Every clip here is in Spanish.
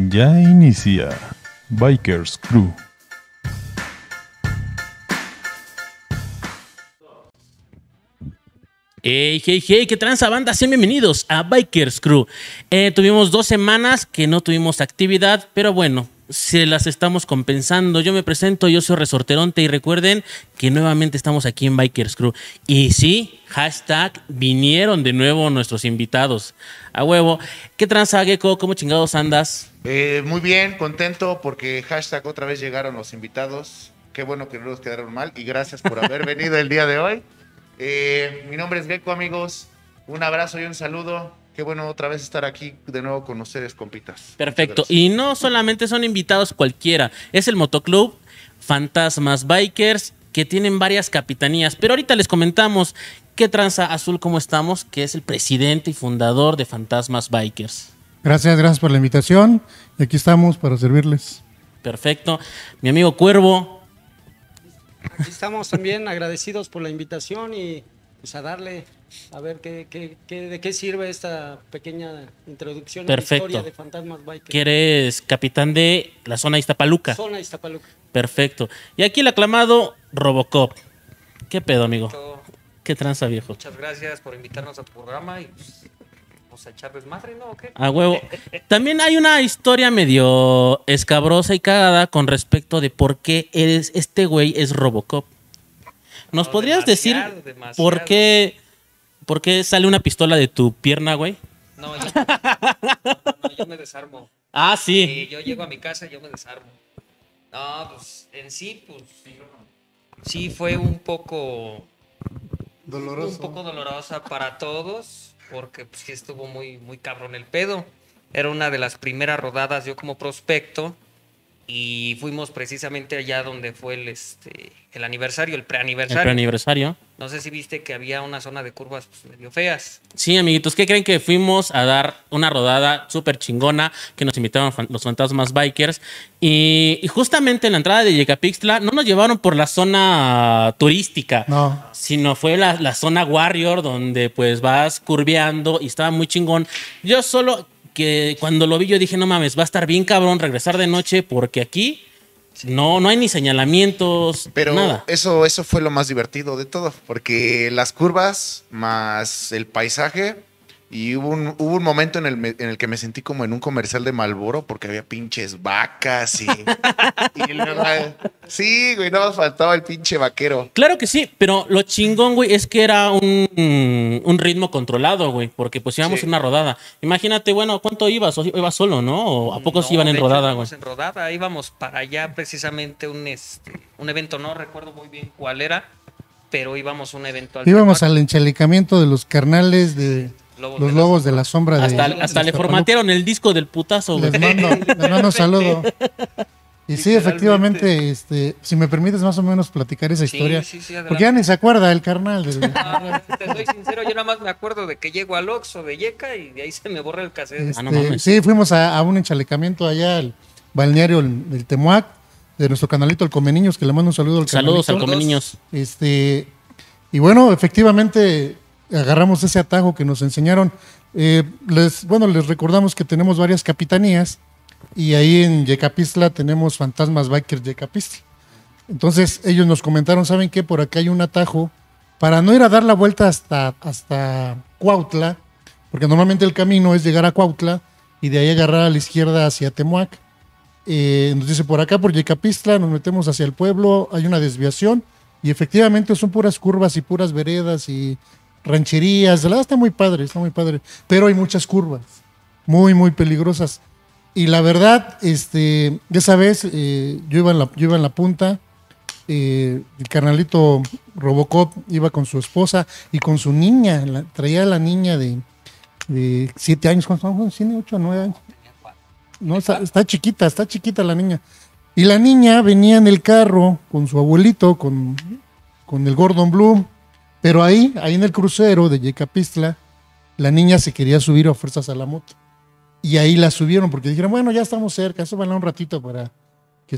Ya inicia Bikers Crew. Hey, hey, hey, ¿qué tranza, banda? Sean bienvenidos a Bikers Crew. Tuvimos 2 semanas que no tuvimos actividad, pero bueno, se las estamos compensando. Yo me presento, yo soy Resorteronte y recuerden que nuevamente estamos aquí en Bikers Crew. Y sí, hashtag, vinieron de nuevo nuestros invitados. A huevo. ¿Qué tranza, Gecko? ¿Cómo chingados andas? Muy bien, contento porque hashtag otra vez llegaron los invitados. Qué bueno que no nos quedaron mal y gracias por haber venido el día de hoy. Mi nombre es Gecko, amigos. Un abrazo y un saludo. Qué bueno otra vez estar aquí de nuevo con ustedes, compitas. Perfecto. Y no solamente son invitados cualquiera. Es el motoclub Fantasmas Bikers, que tienen varias capitanías. Pero ahorita les comentamos qué tranza Azul, cómo estamos, que es el presidente y fundador de Fantasmas Bikers. Gracias por la invitación. Y aquí estamos para servirles. Perfecto. Mi amigo Cuervo. Aquí estamos también agradecidos por la invitación y pues a darle a ver de qué sirve esta pequeña introducción Perfecto. a la historia de Fantasmas Bikers. Que eres capitán de la zona Iztapaluca. Zona Iztapaluca. Perfecto. Y aquí el aclamado Robocop. ¿Qué pedo, amigo? Todo. ¿Qué tranza, viejo? Muchas gracias por invitarnos a tu programa y pues, vamos a echar desmadre, ¿no? ¿O qué? A huevo. También hay una historia medio escabrosa y cagada con respecto de por qué este güey es Robocop. ¿Nos No, podrías decir demasiado. por qué sale una pistola de tu pierna, güey? No, yo me desarmo. Ah, sí. Y yo llego a mi casa y yo me desarmo. No, pues en sí, pues sí fue un poco dolorosa para todos, porque pues sí estuvo muy cabrón el pedo. Era una de las primeras rodadas yo como prospecto y fuimos precisamente allá donde fue el aniversario, el El preaniversario. preaniversario. No sé si viste que había una zona de curvas pues, medio feas. Sí, amiguitos, ¿qué creen? Que fuimos a dar una rodada súper chingona que nos invitaron los Fantasmas Bikers y justamente en la entrada de Yecapixtla no nos llevaron por la zona turística, No. sino fue la zona Warrior donde pues vas curveando y estaba muy chingón. Yo solo que cuando lo vi yo dije, no mames, va a estar bien cabrón regresar de noche porque aquí no hay ni señalamientos, Pero nada. eso fue lo más divertido de todo, porque las curvas más el paisaje y hubo un momento en el que me sentí como en un comercial de Marlboro porque había pinches vacas y luego, sí, güey, no nos faltaba el pinche vaquero. Claro que sí, pero lo chingón, güey, es que era un ritmo controlado, güey, porque pues íbamos Sí. en una rodada. Imagínate, bueno, ¿cuánto ibas? ¿O ibas solo, no? ¿O a poco sí iban en de hecho, rodada, güey? íbamos en rodada, íbamos para allá precisamente un evento, no recuerdo muy bien cuál era, pero íbamos a un evento. Íbamos al enchalecamiento de los carnales de los lobos de la sombra. Hasta de le Iztapaluca. formatearon el disco del putazo, güey. Les mando un saludo. Y sí, efectivamente, si me permites más o menos platicar esa historia. Sí, adelante. Porque ya ni se acuerda el carnal. Te soy sincero, yo nada más me acuerdo de que llego al Oxxo de Yeca y de ahí se me borra el cassette. no mames. Sí, fuimos a un enchalecamiento allá al balneario del Temuac, de nuestro canalito El Come Niños, que le mando un saludo al Saludos al canalito. Come Niños. Y bueno, efectivamente agarramos ese atajo que nos enseñaron. Les recordamos que tenemos varias capitanías y ahí en Yecapixtla tenemos Fantasmas Bikers Yecapixtla. Entonces ellos nos comentaron, ¿saben qué? Por acá hay un atajo para no ir a dar la vuelta hasta Cuautla, porque normalmente el camino es llegar a Cuautla y de ahí agarrar a la izquierda hacia Temuac. Nos dice, por acá, por Yecapixtla, nos metemos hacia el pueblo, hay una desviación y efectivamente son puras curvas y puras veredas y rancherías. La verdad está muy padre, pero hay muchas curvas, muy peligrosas. Y la verdad, esa vez yo iba en la punta, el carnalito Robocop iba con su esposa y con su niña, traía a la niña de 7 años, ¿cuántos años? 8 o 9 años. No, está chiquita la niña. Y la niña venía en el carro con su abuelito, con el Gordon Blue, pero ahí en el crucero de Yecapixtla, la niña se quería subir a fuerzas a la moto. Y ahí la subieron porque dijeron, bueno, ya estamos cerca, súbanla un ratito para que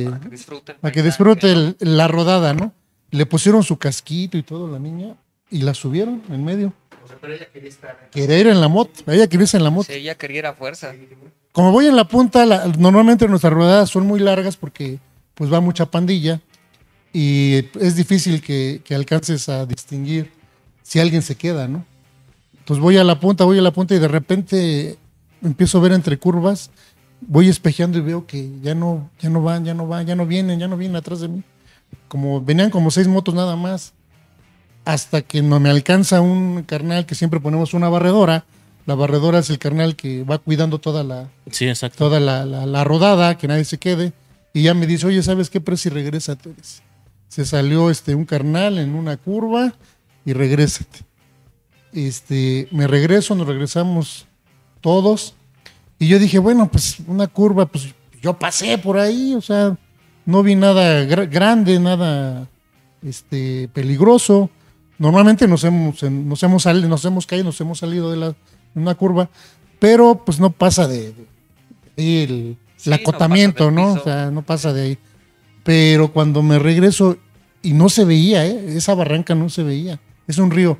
disfrute la rodada, ¿no? Le pusieron su casquito y todo la niña y la subieron en medio. Quería ir en la moto, ella quería irse en la moto. Sí, ella quería ir a fuerza. Como voy en la punta, normalmente nuestras rodadas son muy largas porque pues va mucha pandilla y es difícil que alcances a distinguir si alguien se queda, ¿no? Entonces voy a la punta y de repente empiezo a ver entre curvas, voy espejeando y veo que ya no vienen atrás de mí. Venían como 6 motos nada más, hasta que no me alcanza un carnal que siempre ponemos una barredora. La barredora es el carnal que va cuidando toda la rodada, que nadie se quede. Y ya me dice, oye, ¿sabes qué? Pero si regrésate. Se salió un carnal en una curva y regrésate. Me regreso, nos regresamos todos. Y yo dije, bueno, pues una curva, pues yo pasé por ahí, o sea, no vi nada grande, nada peligroso. Normalmente nos hemos caído, nos hemos salido de una curva, pero pues no pasa de el acotamiento, ¿no? O sea, no pasa de ahí. Pero cuando me regreso, y no se veía, esa barranca no se veía, es un río.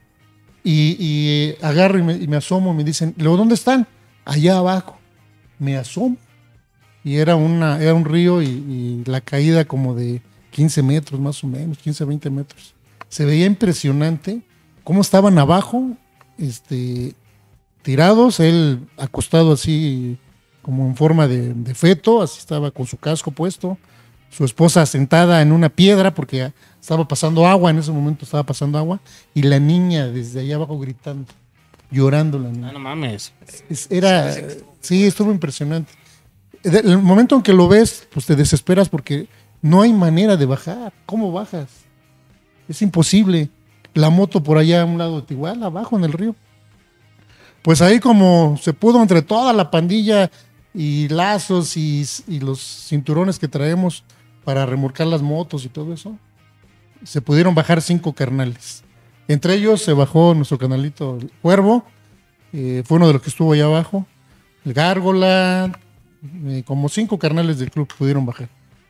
Y agarro y me asomo, me dicen, luego, ¿dónde están? Allá abajo. Me asomo. Y era un río y la caída como de 15 metros, más o menos, 15, 20 metros. Se veía impresionante cómo estaban abajo, tirados, él acostado así como en forma de feto, así estaba con su casco puesto, su esposa sentada en una piedra porque estaba pasando agua, en ese momento estaba pasando agua, y la niña desde allá abajo gritando, llorando la niña. Ah, no mames. Sí, estuvo impresionante. El momento en que lo ves, pues te desesperas porque no hay manera de bajar. ¿Cómo bajas? Es imposible. La moto por allá a un lado de igual, abajo en el río. Pues ahí como se pudo entre toda la pandilla y lazos y los cinturones que traemos para remolcar las motos y todo eso, se pudieron bajar 5 carnales. Entre ellos se bajó nuestro canalito el Cuervo, fue uno de los que estuvo allá abajo, el Gárgola, como 5 carnales del club pudieron bajar.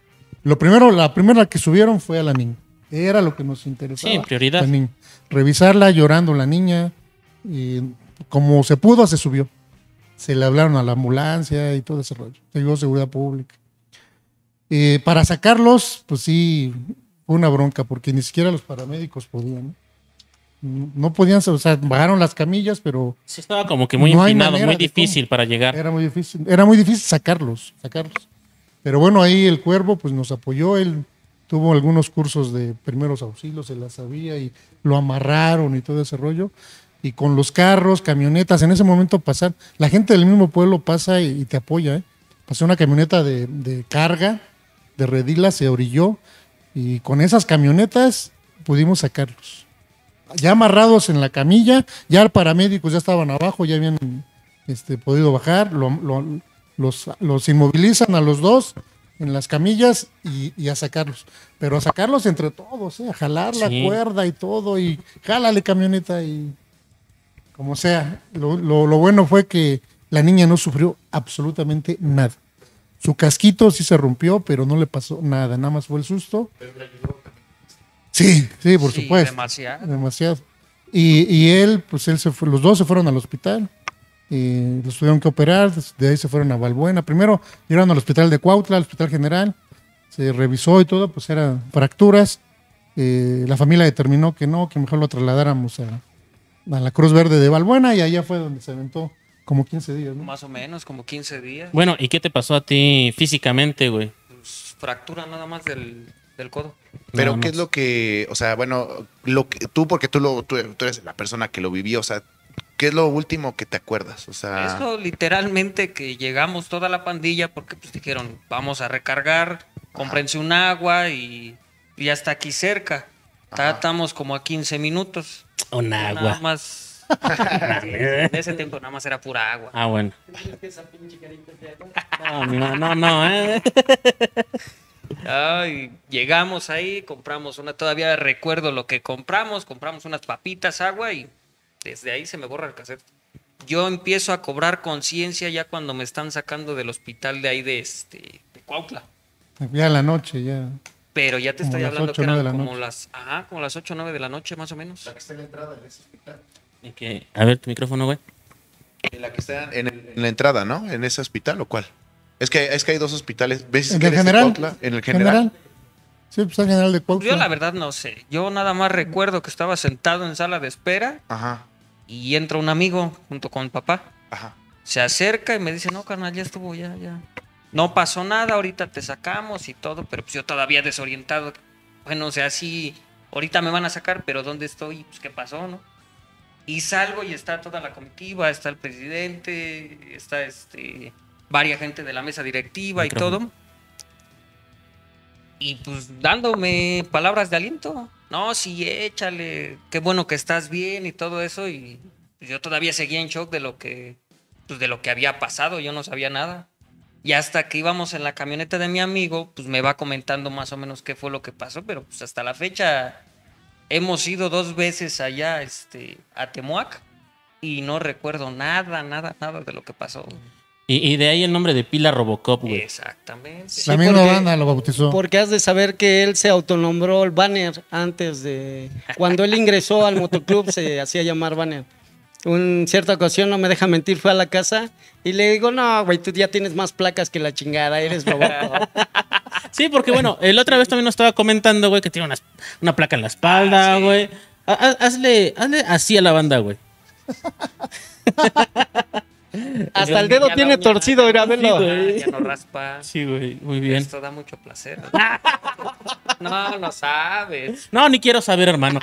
La primera que subieron fue a la niña. Era lo que nos interesaba. Sí, prioridad. Revisarla llorando la niña. Y como se pudo, se subió. Se le hablaron a la ambulancia y todo ese rollo. Llegó seguridad pública. Para sacarlos, pues sí, fue una bronca, porque ni siquiera los paramédicos podían. No podían, o sea, bajaron las camillas, pero Sí, estaba como que muy no hay empinado, manera muy de difícil para llegar. era muy difícil sacarlos. Pero bueno, ahí el Cuervo pues nos apoyó, él tuvo algunos cursos de primeros auxilios, se las sabía y lo amarraron y todo ese rollo. Y con los carros, camionetas, en ese momento pasar, la gente del mismo pueblo pasa y te apoya, ¿eh? Pasó una camioneta de carga, de redila, se orilló y con esas camionetas pudimos sacarlos. Ya amarrados en la camilla, ya paramédicos ya estaban abajo, ya habían podido bajar, los inmovilizan a los dos en las camillas y a sacarlos. Pero a sacarlos entre todos, a jalar la cuerda y todo, y jálale camioneta y como sea. Lo bueno fue que la niña no sufrió absolutamente nada. Su casquito sí se rompió, pero no le pasó nada más fue el susto. Sí, por supuesto. Demasiado. Y él se fue, los dos se fueron al hospital. Los tuvieron que operar, de ahí se fueron a Balbuena. Primero llegaron al hospital de Cuautla, al hospital general, se revisó y todo, pues eran fracturas. La familia determinó que no, que mejor lo trasladáramos a la Cruz Verde de Balbuena, y allá fue donde se aventó como 15 días, ¿no? Más o menos, como 15 días. Bueno, ¿y qué te pasó a ti físicamente, güey? Pues, fractura nada más del codo. Pero Nada ¿qué más. es lo que, o sea, bueno, porque tú eres la persona que lo vivió, o sea, ¿qué es lo último que te acuerdas? O sea, Eso literalmente que llegamos toda la pandilla porque pues dijeron, vamos a recargar, cómprense un agua y hasta aquí cerca. Estamos como a 15 minutos. Un Nada agua. más. En ese tiempo nada más era pura agua. Ah, bueno. No, Ay, llegamos ahí, compramos todavía recuerdo lo que compramos unas papitas, agua y desde ahí se me borra el cassette. Yo empiezo a cobrar conciencia ya cuando me están sacando del hospital de ahí de Cuautla. Ya en la noche, ya. Pero ya te Como estoy las hablando 8, que 9 eran de la como noche. como las 8 o 9 de la noche más o menos. A ver, tu micrófono, güey. En la que está en la entrada, ¿no? ¿En ese hospital o cuál? Es que hay dos hospitales. ¿Ves ¿En que el eres de general? Cuautla? ¿En el general? Sí, pues el general de Pues yo la Cuautla. verdad no sé. Yo nada más recuerdo que estaba sentado en sala de espera Ajá, y entra un amigo junto con mi papá. ajá. Se acerca y me dice, no, carnal, ya estuvo, ya. No pasó nada, ahorita te sacamos y todo, pero pues yo todavía desorientado. Bueno, o sea, sí, ahorita me van a sacar, pero ¿dónde estoy? Pues, ¿qué pasó, no? Y salgo y está toda la comitiva, está el presidente, está varias gente de la mesa directiva y Micrófono. todo. Y pues dándome palabras de aliento. No, sí, échale, qué bueno que estás bien y todo eso. Y yo todavía seguía en shock de lo que había pasado, yo no sabía nada. Y hasta que íbamos en la camioneta de mi amigo, pues me va comentando más o menos qué fue lo que pasó, pero pues hasta la fecha hemos ido 2 veces allá a Temuac y no recuerdo nada de lo que pasó. Y de ahí el nombre de Pila Robocop, güey. Exactamente. La misma porque- banda lo bautizó. Porque has de saber que él se autonombró el Banner antes de... Cuando él ingresó al motoclub se hacía llamar Banner. En cierta ocasión, no me deja mentir, fue a la casa y le digo, no, güey, tú ya tienes más placas que la chingada, eres Robocop. Sí, porque bueno, el otra vez también nos estaba comentando, güey, que tiene una placa en la espalda, güey. Hazle así a la banda, güey. Hasta el dedo Ya la tiene uña, torcido, era verlo. Ya no raspa. Sí, güey, muy bien. Esto da mucho placer. No sabes. No, ni quiero saber, hermano.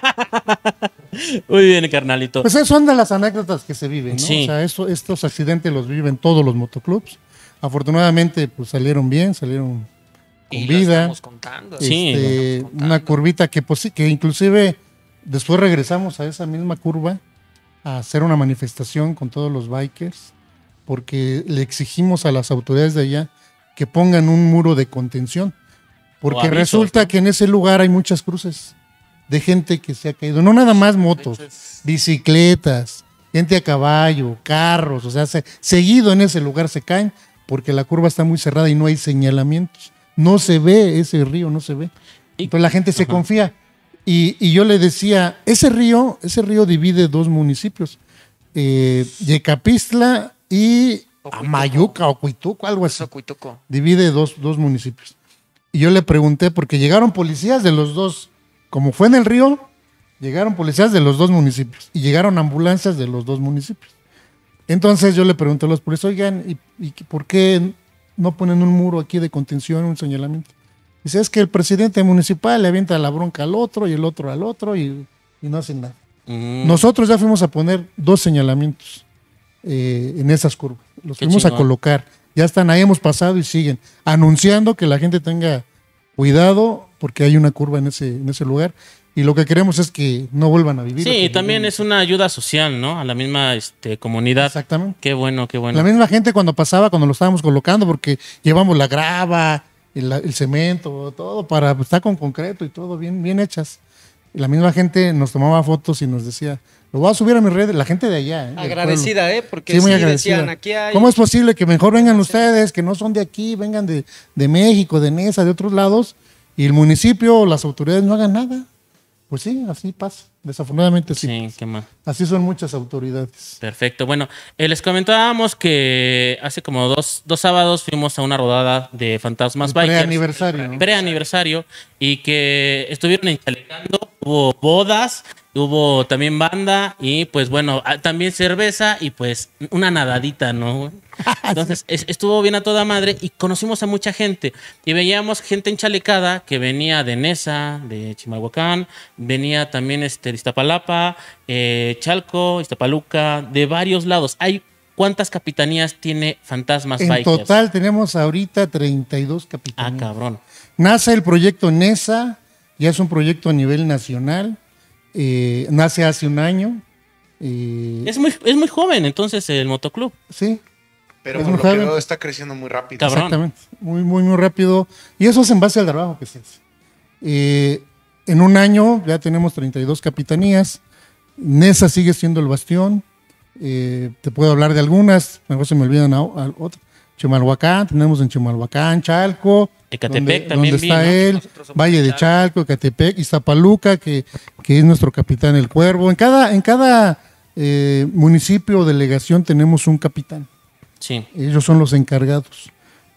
Muy bien, carnalito. Pues eso son de las anécdotas que se viven, ¿no? Sí. O sea, estos accidentes los viven todos los motoclubs. Afortunadamente, pues salieron bien, salieron con Y lo vida. estamos contando. Sí. lo estamos contando. Una curvita que, pues, sí, que inclusive después regresamos a esa misma curva a hacer una manifestación con todos los bikers, porque le exigimos a las autoridades de allá que pongan un muro de contención, porque avisos, resulta ¿no? que en ese lugar hay muchas cruces de gente que se ha caído, no nada más motos, bicicletas, gente a caballo, carros, o sea, seguido en ese lugar se caen porque la curva está muy cerrada y no hay señalamientos, no se ve ese río, no se ve. Entonces la gente se confía. Y yo le decía, ese río divide 2 municipios, Yecapistla y Ocuituco. Amayuca o Cuituco, algo así. Eso, Cuituco. Divide dos municipios. Y yo le pregunté, porque llegaron policías de los dos, como fue en el río, llegaron policías de los 2 municipios y llegaron ambulancias de los 2 municipios. Entonces yo le pregunté a los policías, oigan, ¿y por qué no ponen un muro aquí de contención, un señalamiento? Dice, es que el presidente municipal le avienta la bronca al otro y el otro al otro y no hacen nada. Nosotros ya fuimos a poner 2 señalamientos en esas curvas. Los Qué fuimos a chingón. colocar. Ya están ahí, hemos pasado y siguen anunciando que la gente tenga cuidado porque hay una curva en ese lugar. Y lo que queremos es que no vuelvan a vivir. Sí, también es una ayuda social, ¿no? A la misma comunidad. Exactamente. Qué bueno, qué bueno. La misma gente cuando pasaba, cuando lo estábamos colocando, porque llevamos la grava, el cemento, todo para estar con concreto y todo bien hechas. Y la misma gente nos tomaba fotos y nos decía, lo voy a subir a mis redes, la gente de allá. del Agradecida, pueblo. porque Sí, muy sí agradecida. decían, aquí hay... ¿Cómo es posible que mejor vengan ustedes, que no son de aquí, vengan de México, de Nesa, de otros lados, y el municipio o las autoridades no hagan nada? Pues sí, así pasa. Desafortunadamente sí. Sí, qué mal. Así son muchas autoridades. Perfecto. Bueno, les comentábamos que hace como dos sábados fuimos a una rodada de Fantasmas El Bikers. preaniversario, ¿no? Preaniversario. Y que estuvieron enchalecando. Hubo bodas, hubo también banda y pues bueno, también cerveza y pues una nadadita, ¿no? Entonces estuvo bien a toda madre y conocimos a mucha gente. Y veíamos gente enchalecada que venía de Nesa, de Chimalhuacán, venía también de Iztapalapa, Chalco, Iztapaluca, de varios lados. ¿Cuántas capitanías tiene Fantasmas En Bikers? total tenemos ahorita 32 Ah, capitanías. cabrón. Nace el proyecto NESA, ya es un proyecto a nivel nacional. Nace hace un año. Es muy joven entonces el motoclub. Sí, Pero Es por lo mujer. que veo está creciendo muy rápido. Cabrón. exactamente. Muy rápido. Y eso es en base al trabajo que se hace. En un año ya tenemos 32 capitanías. NESA sigue siendo el bastión. Te puedo hablar de algunas, mejor se me olvidan otras. Chimalhuacán, tenemos en Chimalhuacán, Chalco, Ecatepec donde también vi, está ¿no? él, Nosotros somos Valle de de Chalco, Ecatepec, Iztapaluca, que es nuestro capitán el Cuervo. En cada municipio o delegación tenemos un capitán. Sí. Ellos son los encargados.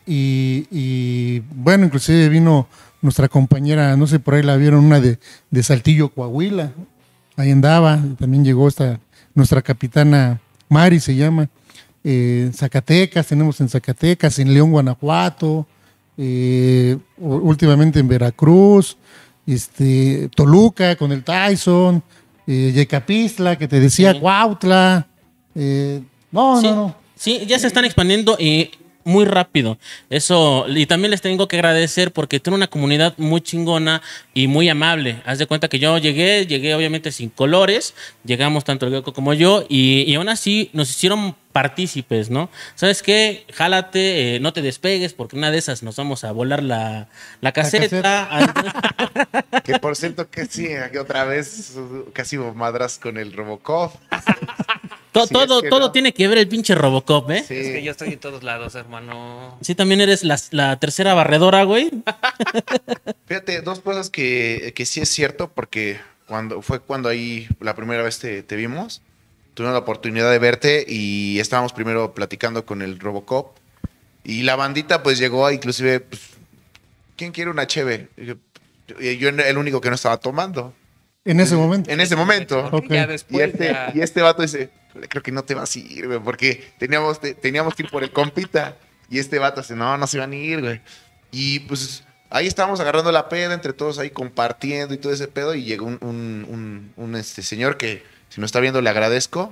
Y bueno, inclusive vino nuestra compañera, no sé, por ahí la vieron, una de Saltillo, Coahuila. Ahí andaba, también llegó nuestra capitana Mari, se llama. Zacatecas, tenemos en Zacatecas, en León, Guanajuato, últimamente en Veracruz, Toluca con el Tyson, Yecapistla, que te decía, Sí. Cuautla. No, Sí, no, no. sí, ya se están expandiendo muy rápido. Eso, y también les tengo que agradecer porque tiene una comunidad muy chingona y muy amable. Haz de cuenta que yo llegué obviamente sin colores, llegamos tanto el Gecko como yo, y aún así nos hicieron partícipes, ¿no? ¿Sabes qué? Jálate, no te despegues porque una de esas nos vamos a volar la caseta. Que por cierto que sí, aquí otra vez casi madras con el Robocop. Sí, todo es que todo no. tiene que ver el pinche Robocop, ¿eh? Sí. Es que yo estoy en todos lados, hermano. Sí, también eres la tercera barredora, güey. Fíjate, dos cosas que sí es cierto, porque cuando ahí la primera vez te vimos, tuvimos la oportunidad de verte y estábamos primero platicando con el Robocop y la bandita pues llegó, inclusive, pues, ¿quién quiere una cheve? Y yo el único que no estaba tomando. En ese momento. En ese momento. Ok. Ya Y después. ya- este vato dice, creo que no te vas a ir, güey, porque teníamos que ir por el compita. Y este vato dice, no se van a ir, güey. Y pues ahí estábamos agarrando la peda entre todos ahí compartiendo y todo ese pedo. Y llegó un señor que, si no está viendo, le agradezco.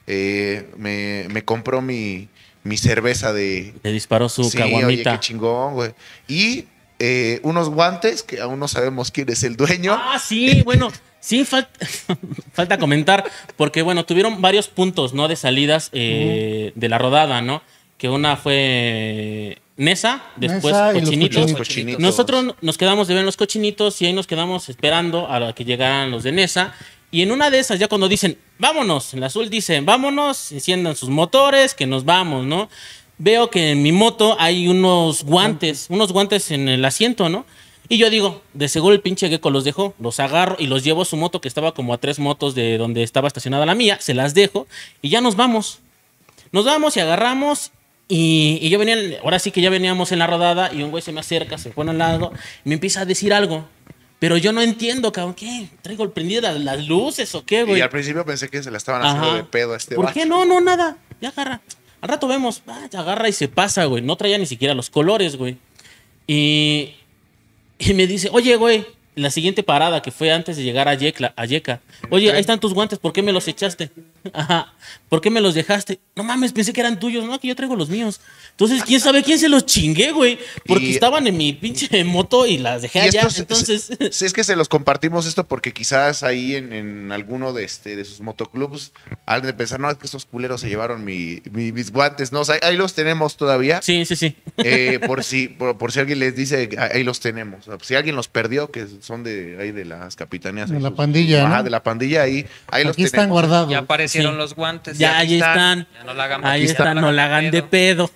Me compró mi cerveza de... Le disparó su Sí, oye, caguamita. qué chingón, güey. Y unos guantes que aún no sabemos quién es el dueño. Ah, sí, bueno, sí, falta comentar, porque bueno, tuvieron varios puntos, ¿no? De salidas de la rodada, ¿no? Que una fue Nesa, después Nesa y los Cochinitos. Cochinitos. Nosotros nos quedamos de ver en los Cochinitos y ahí nos quedamos esperando a que llegaran los de Nesa. Y en una de esas, ya cuando dicen, vámonos, en la azul dicen, vámonos, enciendan sus motores, que nos vamos, ¿no? Veo que en mi moto hay unos guantes en el asiento, ¿no? Y yo digo, de seguro el pinche Gecko los dejó, los agarro y los llevo a su moto que estaba como a 3 motos de donde estaba estacionada la mía, se las dejo y ya nos vamos. Nos vamos y agarramos y yo venía, ahora sí que ya veníamos en la rodada y un güey se me acerca, se pone al lado y me empieza a decir algo. Pero yo no entiendo, cabrón, ¿qué? ¿Traigo prendidas las luces o qué, güey? Y al principio pensé que se la estaban haciendo Ajá. de pedo a este ¿Por vato. qué? No, nada. Ya agarra. Al rato vemos. Ya agarra y se pasa, güey. No traía ni siquiera los colores, güey. Y me dice, oye, güey, la siguiente parada que fue antes de llegar a Yeca. Oye, ahí están tus guantes, ¿por qué me los echaste? Ajá. ¿Por qué me los dejaste? No mames, pensé que eran tuyos. No, que yo traigo los míos. Entonces, ¿quién sabe quién se los chingué, güey? Porque Y- estaban en mi pinche moto y las dejé Y allá. esto Entonces, sí, es que se los compartimos esto porque quizás ahí en alguno de sus motoclubs han de pensar, no, es que estos culeros se llevaron mis guantes, ¿no? O sea, ahí los tenemos todavía. sí. Por si alguien les dice, ahí los tenemos. O sea, si alguien los perdió, que son ahí de las capitanías. De ahí la pandilla, Ajá, ¿no? de la pandilla, ahí los Aquí tenemos. están guardados. Ya aparecieron Sí. los guantes. Ya, ahí están. Ya no la hagan Ahí aquí están, no la hagan de pedo.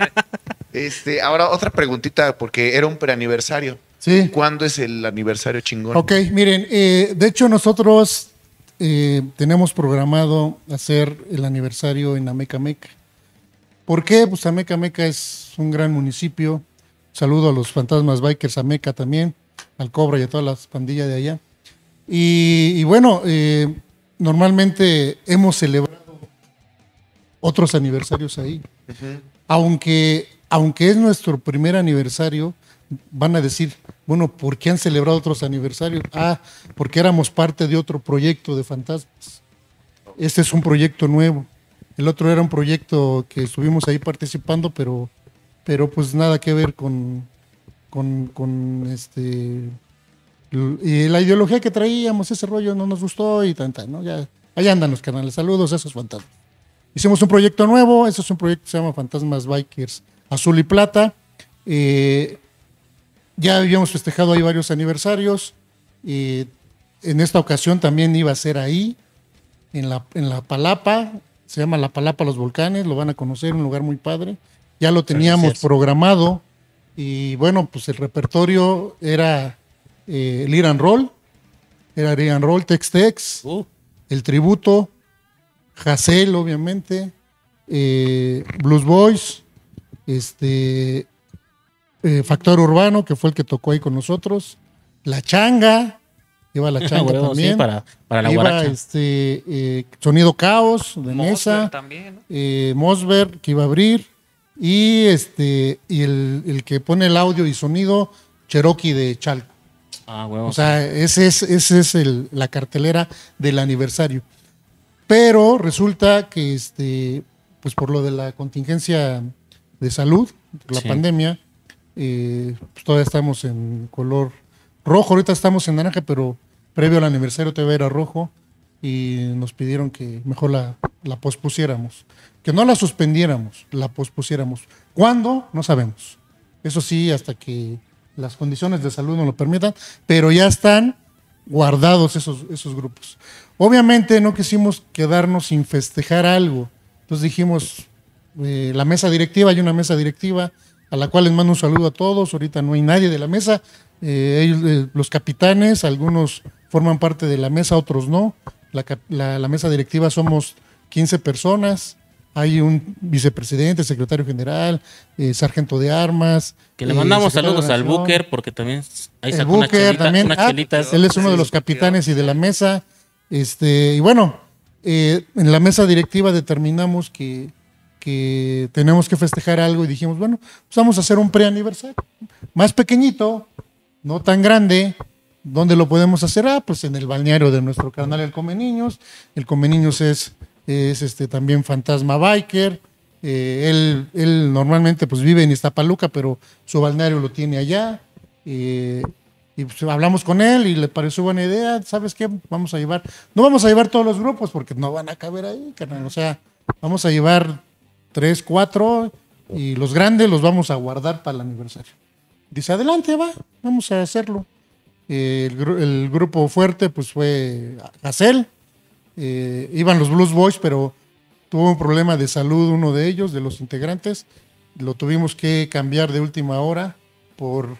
Ahora otra preguntita, porque era un preaniversario. Sí. ¿Cuándo es el aniversario chingón? Ok, miren, de hecho nosotros tenemos programado hacer el aniversario en Ameca Meca. ¿Por qué? Pues Ameca Meca es un gran municipio. Saludo a los fantasmas bikers Ameca también, al Cobra y a todas las pandillas de allá. Y bueno, normalmente hemos celebrado otros aniversarios ahí. Aunque es nuestro primer aniversario, van a decir, bueno, ¿por qué han celebrado otros aniversarios? Ah, porque éramos parte de otro proyecto de fantasmas. Este es un proyecto nuevo. El otro era un proyecto que estuvimos ahí participando, pero pues nada que ver con y la ideología que traíamos, ese rollo no nos gustó y tanta, ¿no? Ya, ahí andan los canales. Saludos a esos fantasmas. Hicimos un proyecto nuevo, ese es un proyecto que se llama Fantasmas Bikers Azul y Plata. Ya habíamos festejado ahí varios aniversarios. En esta ocasión también iba a ser ahí, en la Palapa, se llama La Palapa Los Volcanes, lo van a conocer, un lugar muy padre. Ya lo teníamos Gracias. programado Y bueno, pues el repertorio era el Iran Roll, Tex-Tex, el Tributo, Hassel, obviamente, Blues Boys, Factor Urbano, que fue el que tocó ahí con nosotros, La Changa, iba La Changa Huevo, también, sí, para la iba guaracha. Sonido Caos de Mosber mesa, también, ¿no? Mosber, que iba a abrir, y el que pone el audio y sonido, Cherokee de Chalco. Ah, huevo. O sea, ese es la cartelera del aniversario. Pero resulta que pues por lo de la contingencia de salud, la Sí. pandemia, pues todavía estamos en color rojo. Ahorita estamos en naranja, pero previo al aniversario todavía era rojo y nos pidieron que mejor la pospusiéramos. Que no la suspendiéramos, la pospusiéramos. ¿Cuándo? No sabemos. Eso sí, hasta que las condiciones de salud nos lo permitan, pero ya están guardados esos grupos. Obviamente no quisimos quedarnos sin festejar algo. Entonces dijimos, la mesa directiva, hay una mesa directiva a la cual les mando un saludo a todos. Ahorita no hay nadie de la mesa. Los capitanes, algunos forman parte de la mesa, otros no. La mesa directiva somos 15 personas. Hay un vicepresidente, secretario general, sargento de armas. Que le mandamos secretario de saludos al Nación. Booker, porque también ahí El sacó unas Booker también, unas chelitas. él es uno de los capitanes y de la mesa. Y bueno, en la mesa directiva determinamos que tenemos que festejar algo y dijimos, bueno, pues vamos a hacer un preaniversario. Más pequeñito, no tan grande. ¿Dónde lo podemos hacer? Pues en el balneario de nuestro canal El Come Niños. El Come Niños es también Fantasma Biker. Él normalmente pues vive en Iztapaluca, pero su balneario lo tiene allá. Y pues hablamos con él y le pareció buena idea. ¿Sabes qué? No vamos a llevar todos los grupos porque no van a caber ahí, carnal. O sea, vamos a llevar 3, 4 y los grandes los vamos a guardar para el aniversario. Dice, adelante, vamos a hacerlo. El grupo fuerte pues fue Hassel. Iban los Blues Boys, pero tuvo un problema de salud uno de ellos, de los integrantes. Lo tuvimos que cambiar de última hora por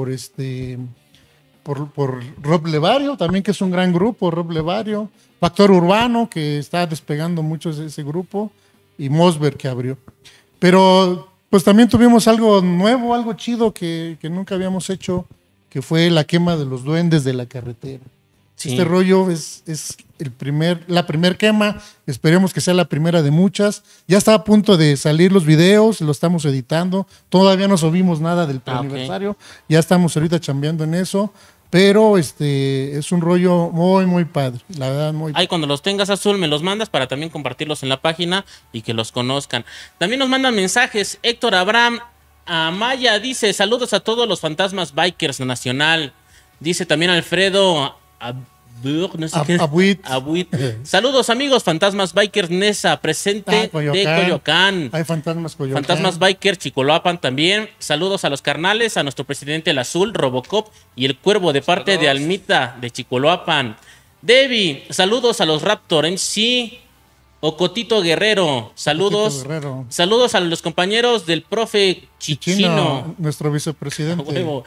Rob Levario, también, que es un gran grupo, Rob Levario. Factor Urbano, que está despegando mucho ese grupo, y Mosber, que abrió. Pero pues también tuvimos algo nuevo, algo chido que nunca habíamos hecho, que fue la quema de los duendes de la carretera. Sí. Este rollo es la primer quema, esperemos que sea la primera de muchas. Ya está a punto de salir los videos, lo estamos editando, todavía no subimos nada del aniversario, ya estamos ahorita chambeando en eso, pero es un rollo muy, muy padre, la verdad, muy padre. Ahí cuando los tengas, Azul, me los mandas para también compartirlos en la página y que los conozcan. También nos mandan mensajes. Héctor Abraham Amaya dice, saludos a todos los fantasmas bikers nacional. Dice también Alfredo no sé qué. Abuit. Saludos, amigos fantasmas bikers Nesa, presente de Coyoacán. Hay fantasmas Coyoacán. Fantasmas bikers Chicoloapan también. Saludos a los carnales, a nuestro presidente el Azul, Robocop y el Cuervo de parte de Almita de Chicoloapan. Debbie, saludos a los Raptor MC. Ocotito Guerrero, saludos. Saludos a los compañeros del profe Chichino. Nuestro vicepresidente. Huevo.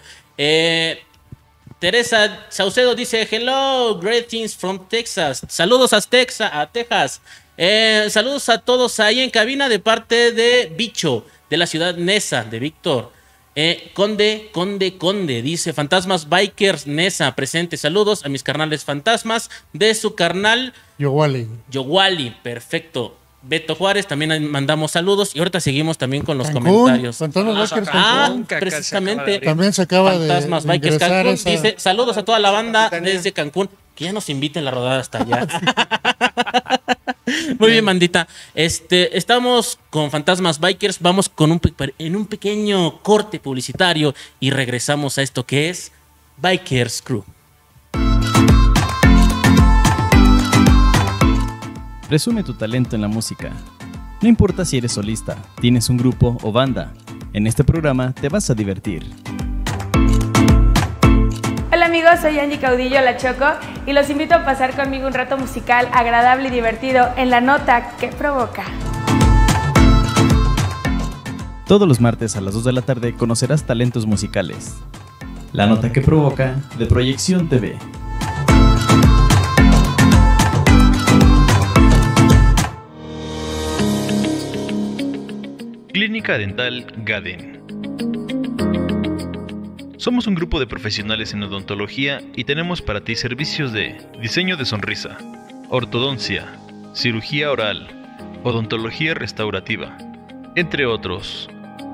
Teresa Saucedo dice, hello, greetings from Texas. Saludos a Texas. Saludos a todos ahí en cabina de parte de Bicho, de la ciudad Nesa, de Víctor. Conde, dice, fantasmas bikers Nesa, presente. Saludos a mis carnales fantasmas de su carnal Yowali, perfecto. Beto Juárez, también mandamos saludos y ahorita seguimos también con los comentarios. Fantasmas Bikers Cancún. Precisamente. También se acaba Fantasmas de Bikers ingresar Cancún. Dice, saludos a toda la banda desde Cancún. Que ya nos inviten la rodada hasta allá. Muy bien, bandita. Estamos con Fantasmas Bikers. Vamos en un pequeño corte publicitario y regresamos a esto que es Bikers Crew. Presume tu talento en la música. No importa si eres solista, tienes un grupo o banda. En este programa te vas a divertir. Hola amigos, soy Angie Caudillo, La Choco, y los invito a pasar conmigo un rato musical agradable y divertido en La Nota que Provoca. Todos los martes a las 2 de la tarde conocerás talentos musicales. La nota que provoca de Proyección TV. Clínica Dental Gaden. Somos un grupo de profesionales en odontología y tenemos para ti servicios de diseño de sonrisa, ortodoncia, cirugía oral, odontología restaurativa, entre otros.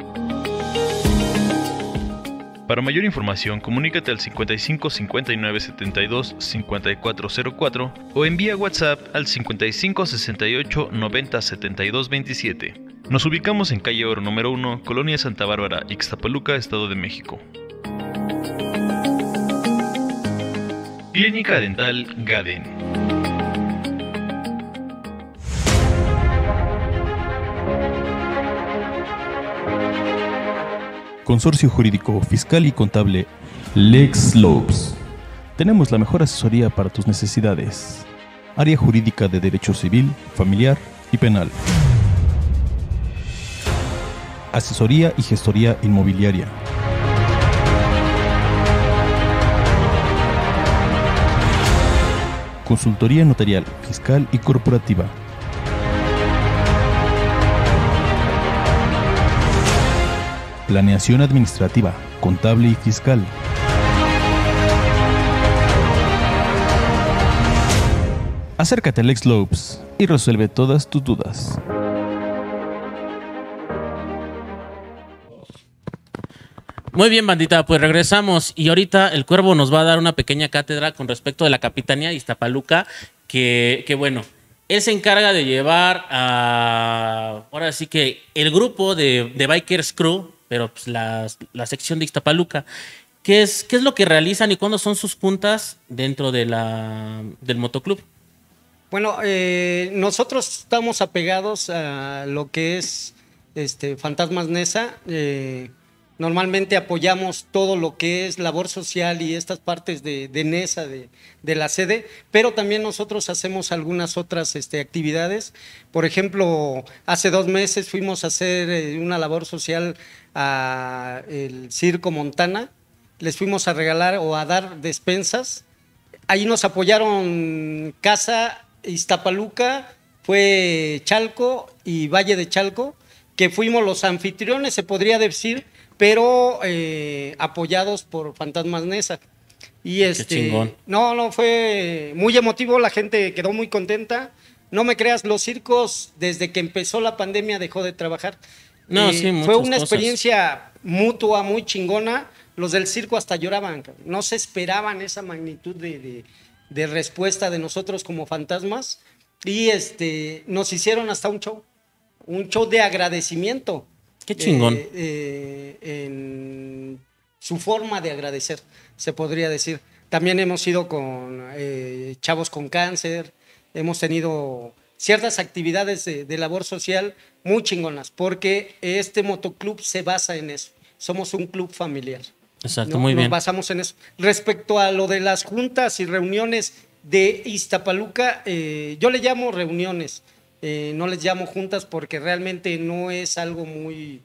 Para mayor información, comunícate al 55 59 72 5404 o envía WhatsApp al 55 68 90 72 27. Nos ubicamos en calle Oro número 1, Colonia Santa Bárbara, Ixtapaluca, Estado de México. Clínica Dental Gaden. Consorcio Jurídico, Fiscal y Contable Lex Lopes. Tenemos la mejor asesoría para tus necesidades. Área jurídica de derecho civil, familiar y penal. Asesoría y gestoría inmobiliaria. Consultoría notarial, fiscal y corporativa. Planeación administrativa, contable y fiscal. Acércate a Lex Lopes y resuelve todas tus dudas. Muy bien, bandita, pues regresamos y ahorita el Cuervo nos va a dar una pequeña cátedra con respecto de la Capitanía de Iztapaluca, que bueno, él se encarga de llevar a, ahora sí que el grupo de Bikers Crew, pero pues la sección de Iztapaluca. ¿Qué es lo que realizan y cuándo son sus juntas dentro de del motoclub? Bueno, nosotros estamos apegados a lo que es Fantasmas Nesa. Normalmente apoyamos todo lo que es labor social y estas partes de NESA, de la sede, pero también nosotros hacemos algunas otras actividades. Por ejemplo, hace 2 meses fuimos a hacer una labor social a el Circo Montana. Les fuimos a regalar o a dar despensas. Ahí nos apoyaron Casa Iztapaluca, fue Chalco y Valle de Chalco, que fuimos los anfitriones, se podría decir, pero apoyados por Fantasmas Nesa. Y Qué chingón. no, fue muy emotivo, la gente quedó muy contenta. No me creas, los circos, desde que empezó la pandemia, dejó de trabajar. No, sí, fue muchas una cosas. experiencia mutua, muy chingona. Los del circo hasta lloraban, no se esperaban esa magnitud de respuesta de nosotros como fantasmas. Y nos hicieron hasta un show de agradecimiento. Qué chingón. En su forma de agradecer, se podría decir. También hemos ido con chavos con cáncer, hemos tenido ciertas actividades de labor social muy chingonas, porque este motoclub se basa en eso. Somos un club familiar. Exacto, ¿no? muy bien. Nos basamos en eso. Respecto a lo de las juntas y reuniones de Iztapaluca, yo le llamo reuniones. No les llamo juntas porque realmente no es algo muy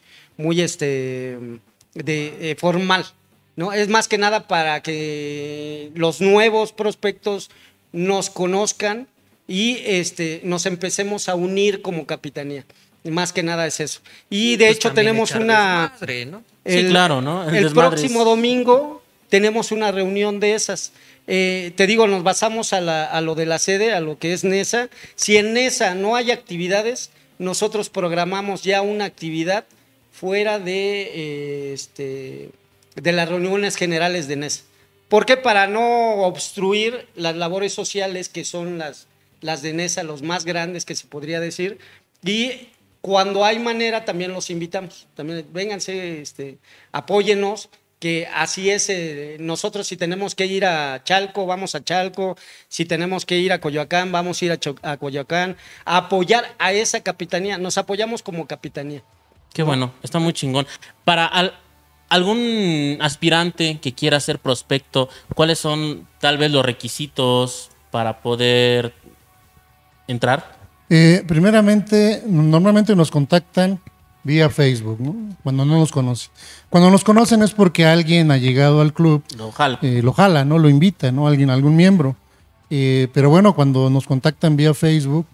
formal, ¿no? Es más que nada para que los nuevos prospectos nos conozcan y nos empecemos a unir como capitanía. Más que nada es eso. Y de Pues hecho también tenemos echar una... desmadre, ¿no? Sí, claro, ¿no? El desmadre próximo es- domingo tenemos una reunión de esas. Te digo, nos basamos a lo de la sede, a lo que es NESA. Si en NESA no hay actividades, nosotros programamos ya una actividad fuera de las reuniones generales de NESA. ¿Por qué? Para no obstruir las labores sociales que son las de NESA, los más grandes que se podría decir. Y cuando hay manera también los invitamos. También vénganse, apóyennos. Que así es, nosotros si tenemos que ir a Chalco, vamos a Chalco, si tenemos que ir a Coyoacán, vamos a ir a Coyoacán, a apoyar a esa capitanía, nos apoyamos como capitanía. Qué bueno, está muy chingón. Para algún aspirante que quiera ser prospecto, ¿cuáles son tal vez los requisitos para poder entrar? Primeramente, normalmente nos contactan vía Facebook, ¿no? Cuando no nos conocen. Cuando nos conocen es porque alguien ha llegado al club, lo jala, ¿no? Lo invita, ¿no? Algún miembro. Pero bueno, cuando nos contactan vía Facebook,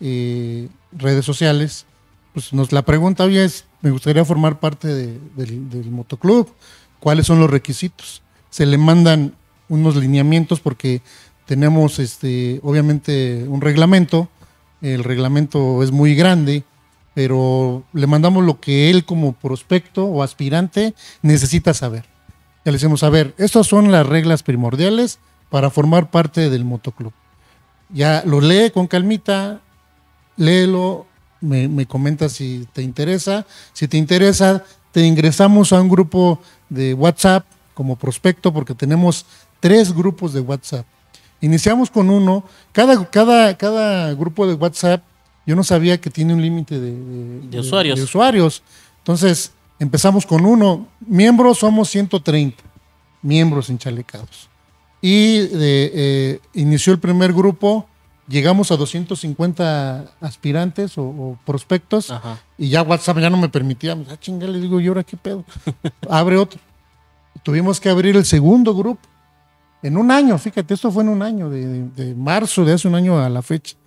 redes sociales, pues la pregunta hoy es, me gustaría formar parte del motoclub, ¿cuáles son los requisitos? Se le mandan unos lineamientos porque tenemos obviamente un reglamento, el reglamento es muy grande, pero le mandamos lo que él como prospecto o aspirante necesita saber. Ya le decimos, a ver, estas son las reglas primordiales para formar parte del motoclub. Ya lo lee con calmita, léelo, me comenta si te interesa. Si te interesa, te ingresamos a un grupo de WhatsApp como prospecto, porque tenemos 3 grupos de WhatsApp. Iniciamos con uno. Cada grupo de WhatsApp, yo no sabía que tiene un límite de usuarios. Entonces, empezamos con uno. Miembros somos 130 miembros enchalecados. Y inició el primer grupo, llegamos a 250 aspirantes o prospectos. Ajá. Y ya WhatsApp ya no me permitía. Chingada, le digo, ¿y ahora qué pedo? Abre otro. Tuvimos que abrir el segundo grupo. En un año, fíjate, esto fue en un año, de marzo de hace un año a la fecha.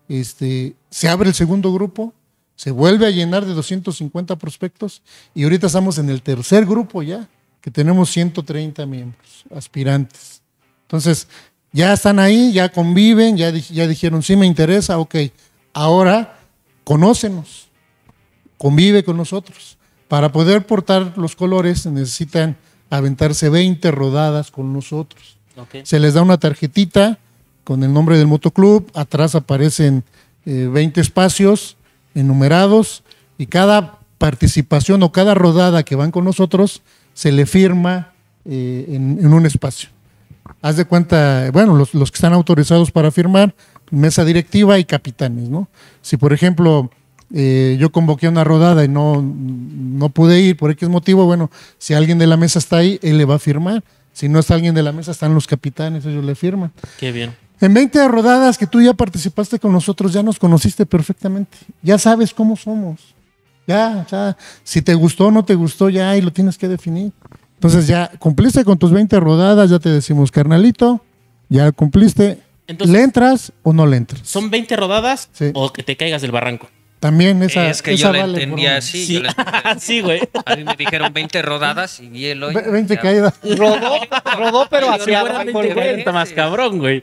Se abre el segundo grupo, se vuelve a llenar de 250 prospectos y ahorita estamos en el tercer grupo ya, que tenemos 130 miembros, aspirantes. Entonces, ya están ahí, ya conviven, ya dijeron, sí me interesa, ok, ahora conócenos, convive con nosotros. Para poder portar los colores necesitan aventarse 20 rodadas con nosotros. Okay. Se les da una tarjetita con el nombre del motoclub, atrás aparecen 20 espacios enumerados y cada participación o cada rodada que van con nosotros se le firma en un espacio. Haz de cuenta, bueno, los que están autorizados para firmar, mesa directiva y capitanes, ¿no? Si por ejemplo yo convoqué una rodada y no pude ir por X motivo, bueno, si alguien de la mesa está ahí, él le va a firmar. Si no está alguien de la mesa, están los capitanes, ellos le firman. Qué bien. En 20 rodadas que tú ya participaste con nosotros, ya nos conociste perfectamente. Ya sabes cómo somos. Ya, si te gustó o no te gustó, ya ahí lo tienes que definir. Entonces ya cumpliste con tus 20 rodadas, ya te decimos, carnalito, ya cumpliste. Entonces, ¿le entras o no le entras? ¿Son 20 rodadas o que te caigas del barranco? También esa. Es que yo la entendía así. Sí, sí, güey. A mí me dijeron 20 rodadas y el hoy. 20 caídas. Rodó, pero hacia abajo. Está más cabrón, güey.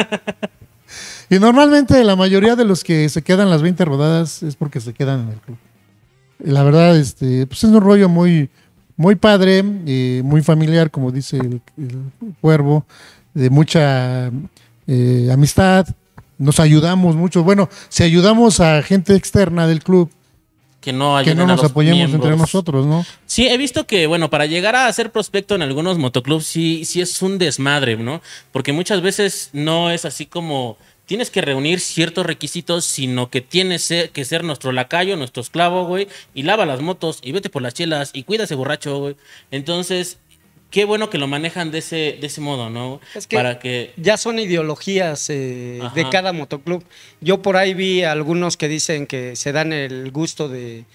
Y normalmente la mayoría de los que se quedan las 20 rodadas es porque se quedan en el club. La verdad, pues es un rollo muy, muy padre, muy familiar, como dice el Cuervo, de mucha amistad. Nos ayudamos mucho. Bueno, si ayudamos a gente externa del club, que no nos apoyemos entre nosotros, ¿no? Sí, he visto que, bueno, para llegar a ser prospecto en algunos motoclubs sí es un desmadre, ¿no? Porque muchas veces no es así como tienes que reunir ciertos requisitos, sino que tienes que ser nuestro lacayo, nuestro esclavo, güey, y lava las motos, y vete por las chelas, y cuida ese borracho, güey. Entonces, qué bueno que lo manejan de ese modo, ¿no? Es que, ya son ideologías de cada motoclub. Yo por ahí vi a algunos que dicen que se dan el gusto de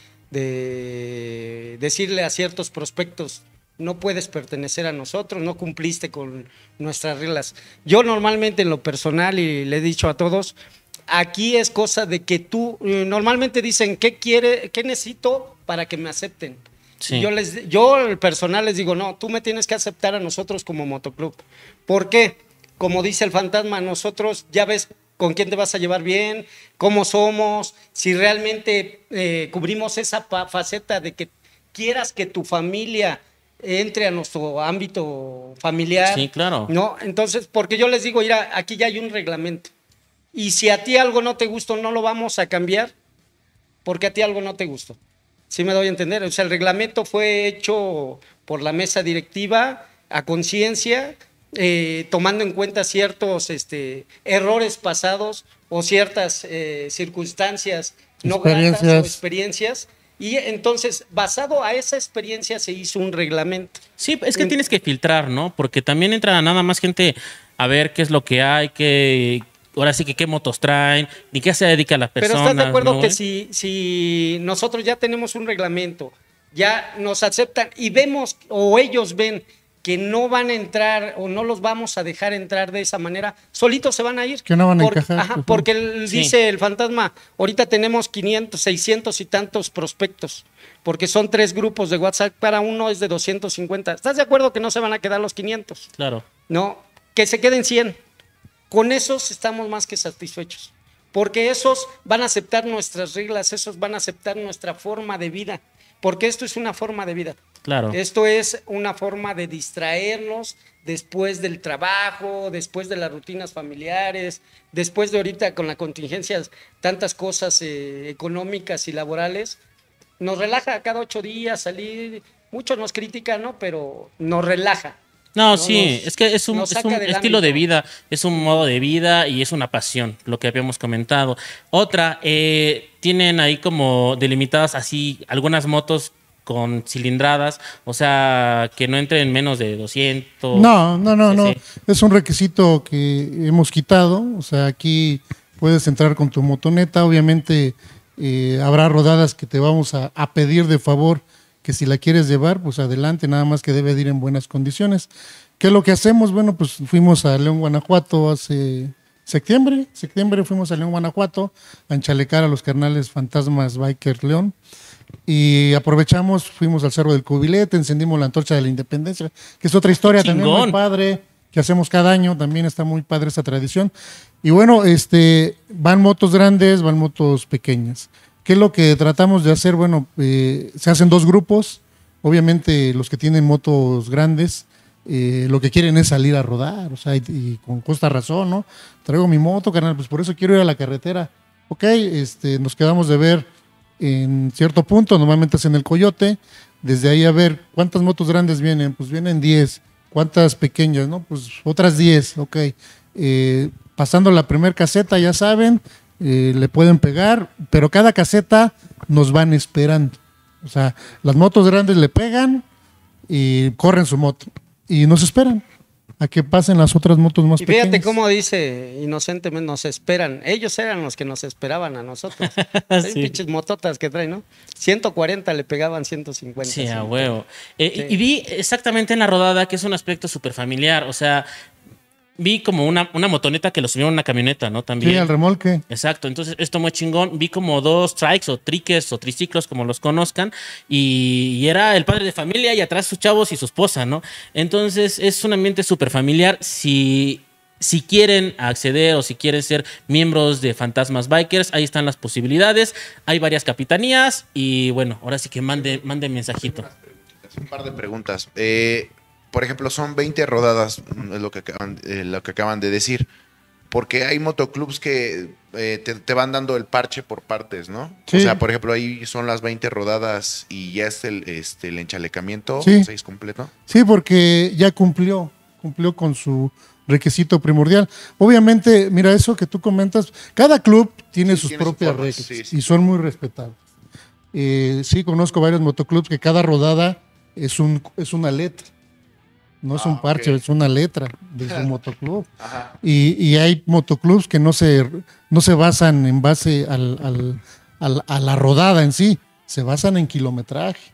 decirle a ciertos prospectos, no puedes pertenecer a nosotros, no cumpliste con nuestras reglas. Yo normalmente en lo personal, y le he dicho a todos, aquí es cosa de que tú, normalmente dicen, ¿qué necesito para que me acepten? Sí. Yo el personal les digo, no, tú me tienes que aceptar a nosotros como motoclub. ¿Por qué? Como dice el fantasma, nosotros ya ves con quién te vas a llevar bien, cómo somos, si realmente cubrimos esa faceta de que quieras que tu familia entre a nuestro ámbito familiar. Sí, claro. ¿No? Entonces, porque yo les digo, mira, aquí ya hay un reglamento. Y si a ti algo no te gustó, no lo vamos a cambiar porque a ti algo no te gustó. ¿Sí me doy a entender? O sea, el reglamento fue hecho por la mesa directiva a conciencia, tomando en cuenta ciertos errores pasados o ciertas circunstancias no gratas o experiencias. Y entonces, basado a esa experiencia, se hizo un reglamento. Sí, es que tienes que filtrar, ¿no? Porque también entra nada más gente a ver qué es lo que hay, ahora sí que qué motos traen, ni qué se dedica la Pero persona. ¿estás de acuerdo ¿no? que si nosotros ya tenemos un reglamento, ya nos aceptan y vemos o ellos ven que no van a entrar o no los vamos a dejar entrar de esa manera, solitos se van a ir? Que no van a porque, encajar, ajá, pues, porque Sí. dice el fantasma, ahorita tenemos 500, 600 y tantos prospectos, porque son 3 grupos de WhatsApp, para uno es de 250. ¿Estás de acuerdo que no se van a quedar los 500? Claro. No, que se queden 100. Con esos estamos más que satisfechos, porque esos van a aceptar nuestras reglas, esos van a aceptar nuestra forma de vida, porque esto es una forma de vida. Claro. Esto es una forma de distraernos después del trabajo, después de las rutinas familiares, después de ahorita con la contingencia, tantas cosas económicas y laborales. Nos relaja cada 8 días salir, muchos nos critican, ¿no? Pero nos relaja. No, No, sí, es que es un nos saca del estilo de ámbito. vida, es un modo de vida y es una pasión, lo que habíamos comentado. Otra, tienen ahí como delimitadas así algunas motos con cilindradas, o sea, que no entren menos de 200. No. Sí. Es un requisito que hemos quitado. O sea, aquí puedes entrar con tu motoneta. Obviamente habrá rodadas que te vamos a pedir de favor que si la quieres llevar, pues adelante, nada más que debe de ir en buenas condiciones. ¿Qué es lo que hacemos? Bueno, pues fuimos a León, Guanajuato hace septiembre fuimos a León, Guanajuato a enchalecar a los carnales Fantasmas Bikers León. Y aprovechamos, fuimos al Cerro del Cubilete, encendimos la antorcha de la Independencia, que es otra historia también Chingón. muy padre, que hacemos cada año, también está muy padre esa tradición. Y bueno, van motos grandes, van motos pequeñas. ¿Qué es lo que tratamos de hacer? Bueno, se hacen 2 grupos, obviamente los que tienen motos grandes, lo que quieren es salir a rodar, o sea, y con justa razón, ¿no? Traigo mi moto, carnal, pues por eso quiero ir a la carretera. Ok, nos quedamos de ver en cierto punto, normalmente es en el Coyote, desde ahí a ver cuántas motos grandes vienen, pues vienen 10, cuántas pequeñas, ¿no? Pues otras 10, ok. Pasando la primer caseta, ya saben, le pueden pegar, pero cada caseta nos van esperando. O sea, las motos grandes le pegan y corren su moto y nos esperan a que pasen las otras motos más Y pequeñas. fíjate cómo dice inocentemente, nos esperan. Ellos eran los que nos esperaban a nosotros. Hay Sí. pinches mototas que traen, ¿no? 140 le pegaban 150. Sí, a ¿sí? huevo. Sí. Y vi exactamente en la rodada que es un aspecto súper familiar. O sea, vi como una motoneta que lo subieron a una camioneta, ¿no? También. Sí, al remolque. Exacto, entonces esto muy chingón. Vi como 2 trikes o trickers o triciclos, como los conozcan, y era el padre de familia y atrás sus chavos y su esposa, ¿no? Entonces es un ambiente súper familiar. Si quieren acceder o si quieren ser miembros de Fantasmas Bikers, ahí están las posibilidades. Hay varias capitanías y bueno, ahora sí que mande mensajito. Un par de preguntas. Por ejemplo, son 20 rodadas, es lo que acaban de decir. Porque hay motoclubs que te van dando el parche por partes, ¿no? Sí. O sea, por ejemplo, ahí son las 20 rodadas y ya es el enchalecamiento, Sí. 6 completo. Sí, porque ya cumplió con su requisito primordial. Obviamente, mira, eso que tú comentas, cada club tiene Sí, sus tiene sus propias formas, reglas sí, sí. y son muy respetables. Sí, conozco varios motoclubs que cada rodada es una letra. No es un parche, ok. es una letra de su motoclub. Ajá. Y hay motoclubs que no se basan en base a la rodada en sí, se basan en kilometraje.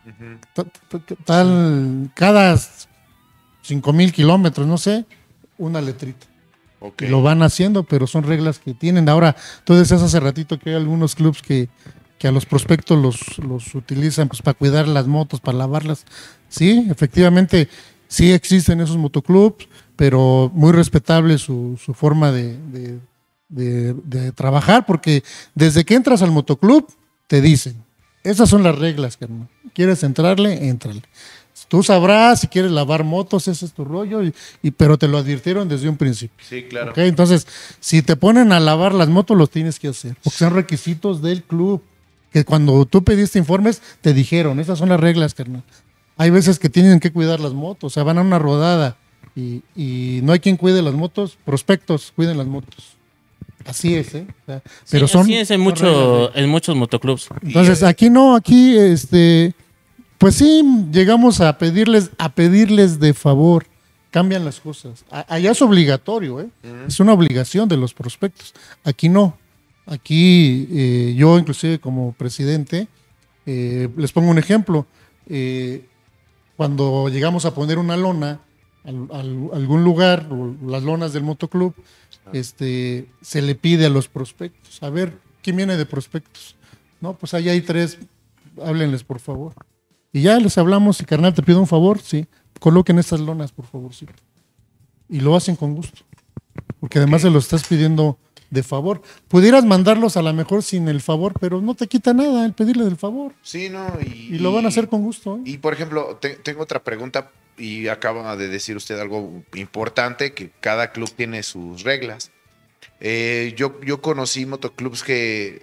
Cada 5,000 kilómetros, no sé, una letrita. Ok. Y lo van haciendo, pero son reglas que tienen. Ahora, tú decías hace ratito que hay algunos clubs que a los prospectos los utilizan pues, para cuidar las motos, para lavarlas. Sí, efectivamente, sí existen esos motoclubs, pero muy respetable su forma de trabajar, porque desde que entras al motoclub, te dicen, esas son las reglas, carnal. ¿Quieres entrarle? Éntrale. Tú sabrás si quieres lavar motos, ese es tu rollo, pero te lo advirtieron desde un principio. Sí, claro. ¿Ok? Entonces, si te ponen a lavar las motos, los tienes que hacer, porque son requisitos del club, que cuando tú pediste informes, te dijeron, esas son las reglas, carnal. Hay veces que tienen que cuidar las motos, o sea, van a una rodada y no hay quien cuide las motos, prospectos cuiden las motos. Así es, ¿eh? O sea, pero Sí, así es en muchos motoclubs. entonces, aquí no, pues sí, llegamos a pedirles de favor cambian las cosas. Allá es obligatorio, ¿eh? Es una obligación de los prospectos. Aquí no. Aquí yo inclusive como presidente, les pongo un ejemplo. Cuando llegamos a poner una lona algún lugar, o las lonas del motoclub, se le pide a los prospectos, a ver, ¿quién viene de prospectos? No, pues ahí hay 3, háblenles por favor. Y ya les hablamos, y carnal, te pido un favor, sí, coloquen estas lonas, por favor, sí. Y lo hacen con gusto, porque además se lo estás pidiendo de favor. Pudieras mandarlos a lo mejor sin el favor, pero no te quita nada el pedirle del favor. Sí, no. Y lo van a hacer con gusto. Y por ejemplo, tengo otra pregunta, y acaba de decir usted algo importante, que cada club tiene sus reglas. Yo conocí motoclubs que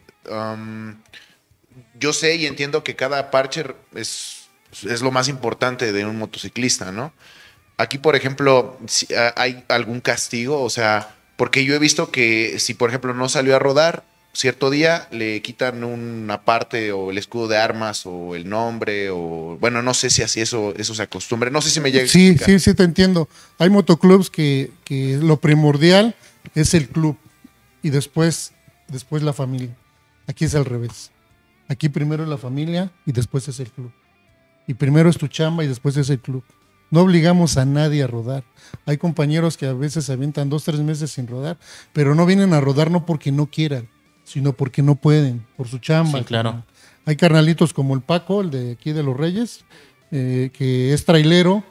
yo sé y entiendo que cada parche es lo más importante de un motociclista, ¿no? Aquí, por ejemplo, si hay algún castigo, o sea, porque yo he visto que si, por ejemplo, no salió a rodar cierto día, le quitan una parte o el escudo de armas o el nombre, o bueno, no sé si así eso se acostumbre, no sé si me llega a explicar. Sí, te entiendo. Hay motoclubs que lo primordial es el club y después la familia. Aquí es al revés. Aquí primero es la familia y después es el club. Y primero es tu chamba y después es el club. No obligamos a nadie a rodar. Hay compañeros que a veces se avientan 2-3 meses sin rodar, pero no vienen a rodar no porque no quieran, sino porque no pueden, por su chamba. Sí, claro. Hay carnalitos como el Paco, el de aquí de Los Reyes, que es trailero.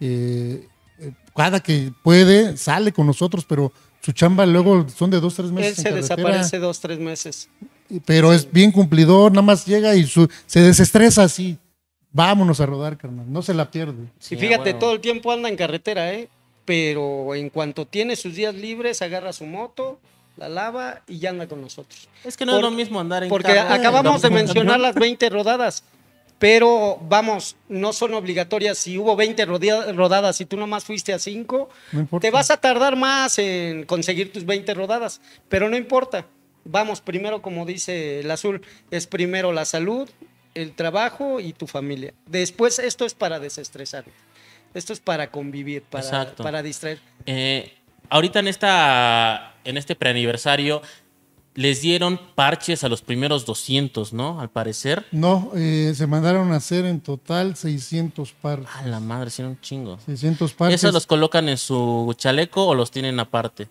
Cada que puede sale con nosotros, pero su chamba luego son de 2-3 meses. Él se desaparece 2-3 meses. Pero es bien cumplidor, nada más llega y se desestresa así. Vámonos a rodar, carnal, no se la pierde. Sí, y fíjate, todo el tiempo anda en carretera, pero en cuanto tiene sus días libres, agarra su moto, la lava y ya anda con nosotros. Es que no es lo mismo andar en porque carro. Acabamos de mencionar las 20 rodadas, pero vamos, no son obligatorias. Si hubo 20 rodadas y tú nomás fuiste a 5, no importa. Te vas a tardar más en conseguir tus 20 rodadas, pero no importa. Vamos, primero, como dice el Azul, es primero la salud, el trabajo y tu familia. Después, esto es para desestresar. Esto es para convivir, para distraer. Ahorita en este preaniversario les dieron parches a los primeros 200, ¿no? Al parecer. No, se mandaron a hacer en total 600 parches. A la madre, sí, un chingo. 600 parches. ¿Esos los colocan en su chaleco o los tienen aparte?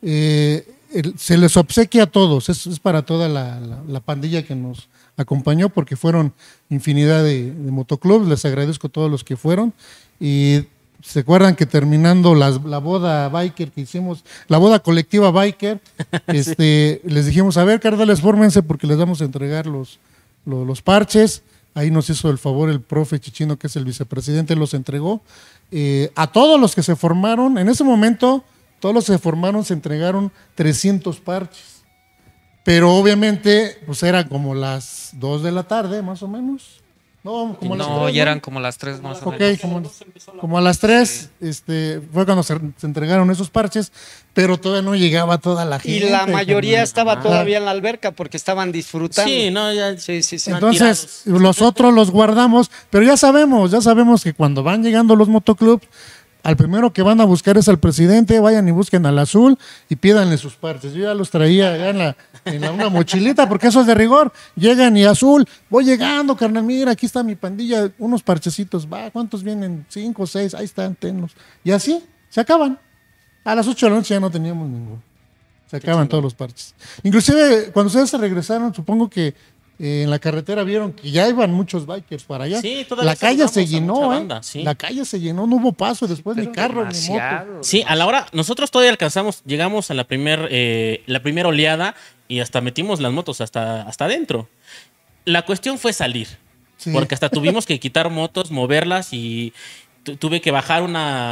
Se les obsequia a todos, es para toda la pandilla que nos acompañó, porque fueron infinidad de motoclubs. Les agradezco a todos los que fueron. Y se acuerdan que terminando la boda biker que hicimos, la boda colectiva biker, sí. Les dijimos, a ver, carnales, fórmense porque les vamos a entregar los parches. Ahí nos hizo el favor el profe Chichino, que es el vicepresidente, los entregó. A todos los que se formaron, en ese momento, todos los que se formaron se entregaron 300 parches. Pero obviamente, pues era como las 2 de la tarde, más o menos. No, como las 3, ya eran como las 3 más o menos. Como a las 3 fue cuando se entregaron esos parches, pero todavía no llegaba toda la gente. Y la mayoría estaba todavía en la alberca porque estaban disfrutando. Sí, no, ya. Sí. Entonces, los otros los guardamos, pero ya sabemos que cuando van llegando los motoclubs, al primero que van a buscar es al presidente. Vayan y busquen al Azul y pídanle sus parches. Yo ya los traía ya en una mochilita, porque eso es de rigor. Llegan y Azul, voy llegando, carnal, mira, aquí está mi pandilla, unos parchecitos. Va, ¿cuántos vienen? 5 o 6, ahí están, tenlos. Y así, se acaban. A las 8 de la noche ya no teníamos ninguno. Se acaban todos los parches. Inclusive, cuando ustedes se regresaron, supongo que en la carretera vieron que ya iban muchos bikers para allá. Sí, la calle se llenó, banda, sí. La calle se llenó, no hubo paso después ni carro ni moto. Sí, a la hora, nosotros todavía llegamos a la primera oleada y hasta metimos las motos hasta adentro. La cuestión fue salir, porque hasta tuvimos que quitar motos, moverlas y tuve que bajar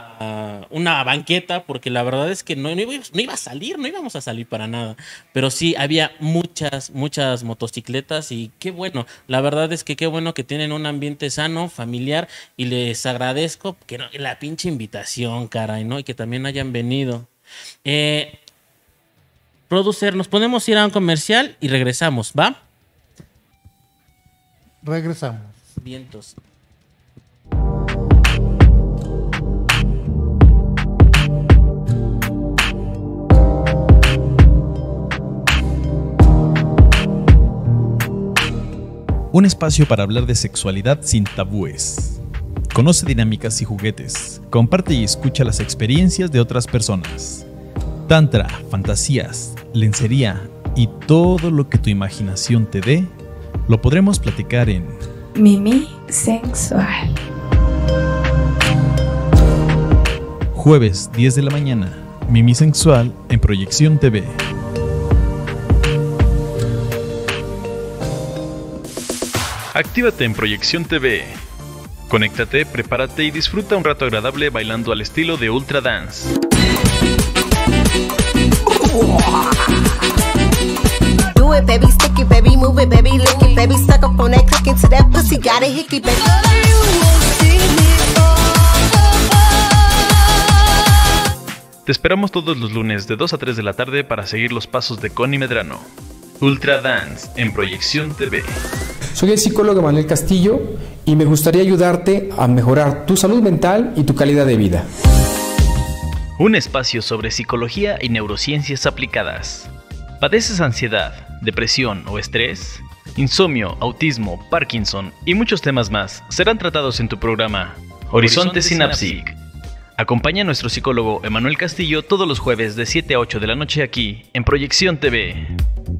una banqueta porque la verdad es que no iba a salir, no íbamos a salir para nada. Pero sí, había muchas motocicletas y qué bueno. La verdad es que qué bueno que tienen un ambiente sano, familiar, y les agradezco que la pinche invitación, caray, ¿no? Y que también hayan venido. Producer, nos podemos ir a un comercial y regresamos, ¿va? Regresamos. Vientos. un espacio para hablar de sexualidad sin tabúes. Conoce dinámicas y juguetes, comparte y escucha las experiencias de otras personas. Tantra, fantasías, lencería y todo lo que tu imaginación te dé, lo podremos platicar en Mimi Sensual. jueves 10 de la mañana, Mimi Sensual en Proyección TV. Actívate en Proyección TV. Conéctate, prepárate y disfruta un rato agradable bailando al estilo de Ultra Dance. Do it, baby, stick it, baby, move it, baby, lick it, baby, stuck up on that, click into that pussy, got a hickey, baby. Te esperamos todos los lunes de 2 a 3 de la tarde para seguir los pasos de Connie Medrano. Ultra Dance en Proyección TV. Soy el psicólogo Manuel Castillo y me gustaría ayudarte a mejorar tu salud mental y tu calidad de vida. Un espacio sobre psicología y neurociencias aplicadas. ¿Padeces ansiedad, depresión o estrés? Insomnio, autismo, Parkinson y muchos temas más serán tratados en tu programa Horizonte Synapsic. Acompaña a nuestro psicólogo Emanuel Castillo todos los jueves de 7 a 8 de la noche aquí en Proyección TV.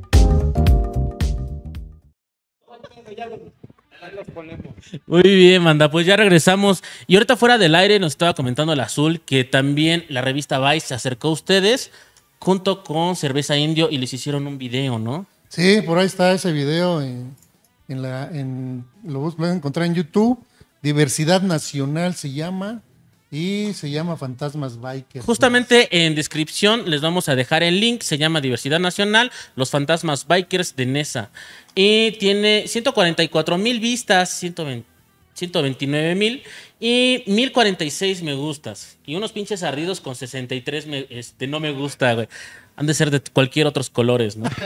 Muy bien, manda, pues ya regresamos. Y ahorita fuera del aire nos estaba comentando el Azul que también la revista Vice se acercó a ustedes junto con Cerveza Indio y les hicieron un video, ¿no? Sí, por ahí está ese video. Lo pueden encontrar en YouTube. Diversidad Nacional se llama. Y se llama Fantasmas Bikers. Justamente en descripción les vamos a dejar el link. Se llama Diversidad Nacional, Los Fantasmas Bikers de Nesa. Y tiene 144,000 vistas, 129,000 y 1,046 me gustas. Y unos pinches ardidos con 63 no me gusta, güey. Han de ser de cualquier otros colores, ¿no?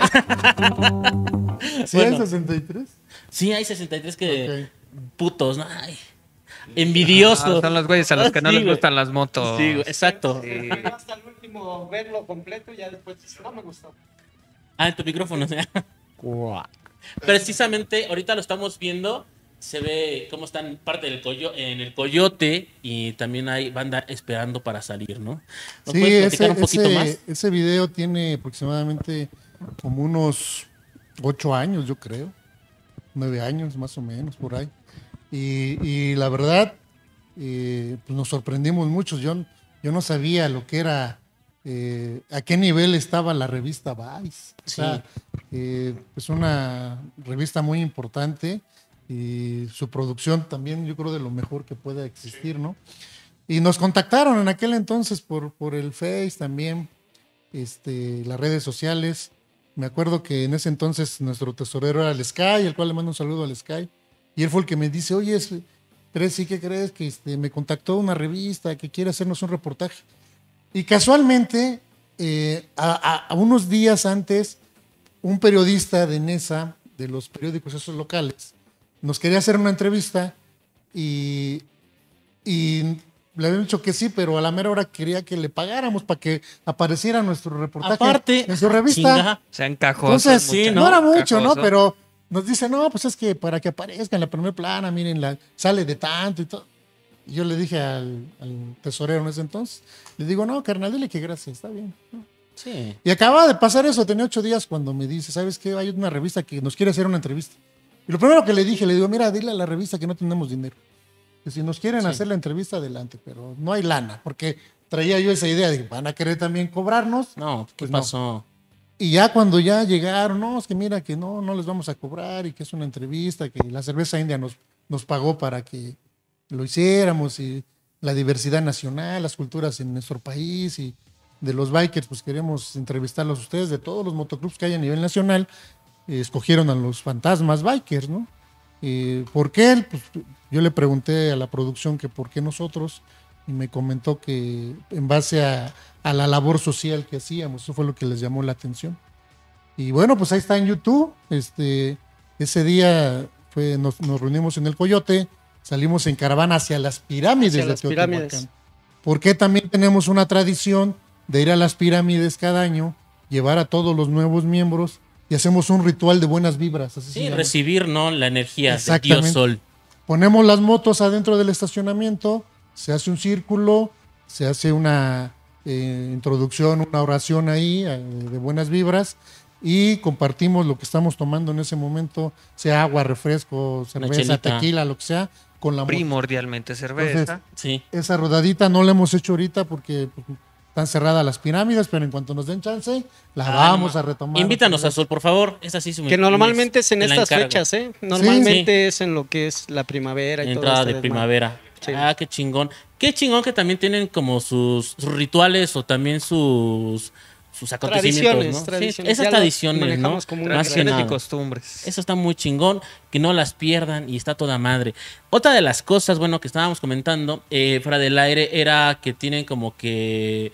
¿Sí hay 63? Sí, hay 63 que... Okay. Putos, ¿no? Ay. Envidiosos. Son los güeyes a los que no Sí, les güey. gustan las motos. Sí, güey, exacto. Sí. Hasta el último verlo completo y ya después no me gustó. Ah, en tu micrófono. Precisamente, ahorita lo estamos viendo. Se ve cómo están parte del en el Coyote y también hay banda esperando para salir, ¿no? ¿Nos Sí, puedes platicar un poquito más? ese video tiene aproximadamente como unos 8 años, yo creo. 9 años, más o menos, por ahí. Y la verdad, pues nos sorprendimos mucho. Yo no sabía lo que era, a qué nivel estaba la revista Vice. O sea, es una revista muy importante y su producción también yo creo de lo mejor que pueda existir, ¿no? Y nos contactaron en aquel entonces por el Face también, las redes sociales. Me acuerdo que en ese entonces nuestro tesorero era el Sky, el cual le mando un saludo al Sky. Y él fue el que me dice, oye, ¿qué crees? Que me contactó una revista que quiere hacernos un reportaje. Y casualmente, a unos días antes, un periodista de Nesa, de los periódicos esos locales, nos quería hacer una entrevista y le habían dicho que sí, pero a la mera hora quería que le pagáramos para que apareciera nuestro reportaje Aparte, en su revista. chinga. Se encajó. Entonces, sí, no era mucho, ¿no? Encajoso. Pero nos dice, no, pues es que para que aparezca en la primera plana, miren, sale de tanto y todo. Y yo le dije al tesorero en ese entonces, le digo, no, carnal, dile que gracias, está bien, ¿no? Sí. Y acaba de pasar eso, tenía 8 días cuando me dice, ¿sabes qué? Hay una revista que nos quiere hacer una entrevista. Y lo primero que le digo, mira, dile a la revista que no tenemos dinero. Que si nos quieren hacer la entrevista, adelante, pero no hay lana, porque traía yo esa idea de van a querer también cobrarnos. No, ¿qué Pues no. pasó? Y ya cuando ya llegaron, no, es que mira que no les vamos a cobrar y que es una entrevista, que la Cerveza India nos pagó para que lo hiciéramos y la diversidad nacional, las culturas en nuestro país y de los bikers, pues queremos entrevistarlos a ustedes, de todos los motoclubs que hay a nivel nacional, escogieron a los Fantasmas Bikers, ¿no? ¿Por qué? Pues yo le pregunté a la producción que por qué nosotros y me comentó que en base a la labor social que hacíamos, eso fue lo que les llamó la atención. Y bueno, pues ahí está en YouTube. Ese día nos reunimos en el Coyote, salimos en caravana hacia las pirámides Hacia de las Teotihuacán. pirámides. Porque también tenemos una tradición de ir a las pirámides cada año, llevar a todos los nuevos miembros y hacemos un ritual de buenas vibras. Así se Sí, llama. recibir, ¿no? La energía de Exactamente. Dios Sol. Ponemos las motos adentro del estacionamiento, se hace un círculo, se hace una introducción, una oración ahí de buenas vibras y compartimos lo que estamos tomando en ese momento, sea agua, refresco, cerveza, chelita. tequila, lo que sea, con la moto. Primordialmente cerveza. Entonces, Sí. esa rodadita no la hemos hecho ahorita porque pues, están cerradas las pirámides, pero en cuanto nos den chance, la vamos a retomar. Invítanos a Sol, por favor. Esa sí se me- Que normalmente es en me la estas encargo. fechas, ¿eh? Normalmente Sí. es en lo que es la primavera y todo Entrada este de desmadre. primavera. Sí. Ah, qué chingón. Qué chingón que también tienen como sus rituales o también sus acontecimientos, ¿no? Sí, Tradiciones. esas Ya lo tradiciones, ¿no? manejamos como una Más que Tradiciones y nada. costumbres. Eso está muy chingón, que no las pierdan y está toda madre. Otra de las cosas, bueno, que estábamos comentando fuera del aire era que tienen como que,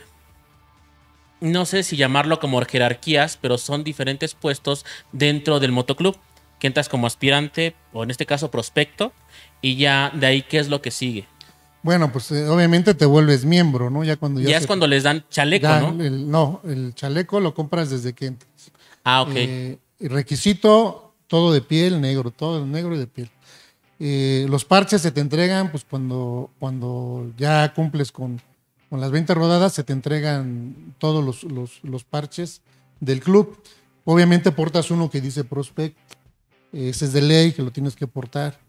no sé si llamarlo como jerarquías, pero son diferentes puestos dentro del motoclub, que entras como aspirante o en este caso prospecto y ya de ahí qué es lo que sigue. Bueno, pues obviamente te vuelves miembro, ¿no? Ya cuando Ya es cuando les dan chaleco, ya ¿no? el chaleco lo compras desde que entras. Ah, ok. El requisito, todo de piel, negro, todo negro y de piel. Los parches se te entregan, pues cuando ya cumples con las 20 rodadas, se te entregan todos los parches del club. Obviamente portas uno que dice Prospect, ese es de ley, que lo tienes que portar.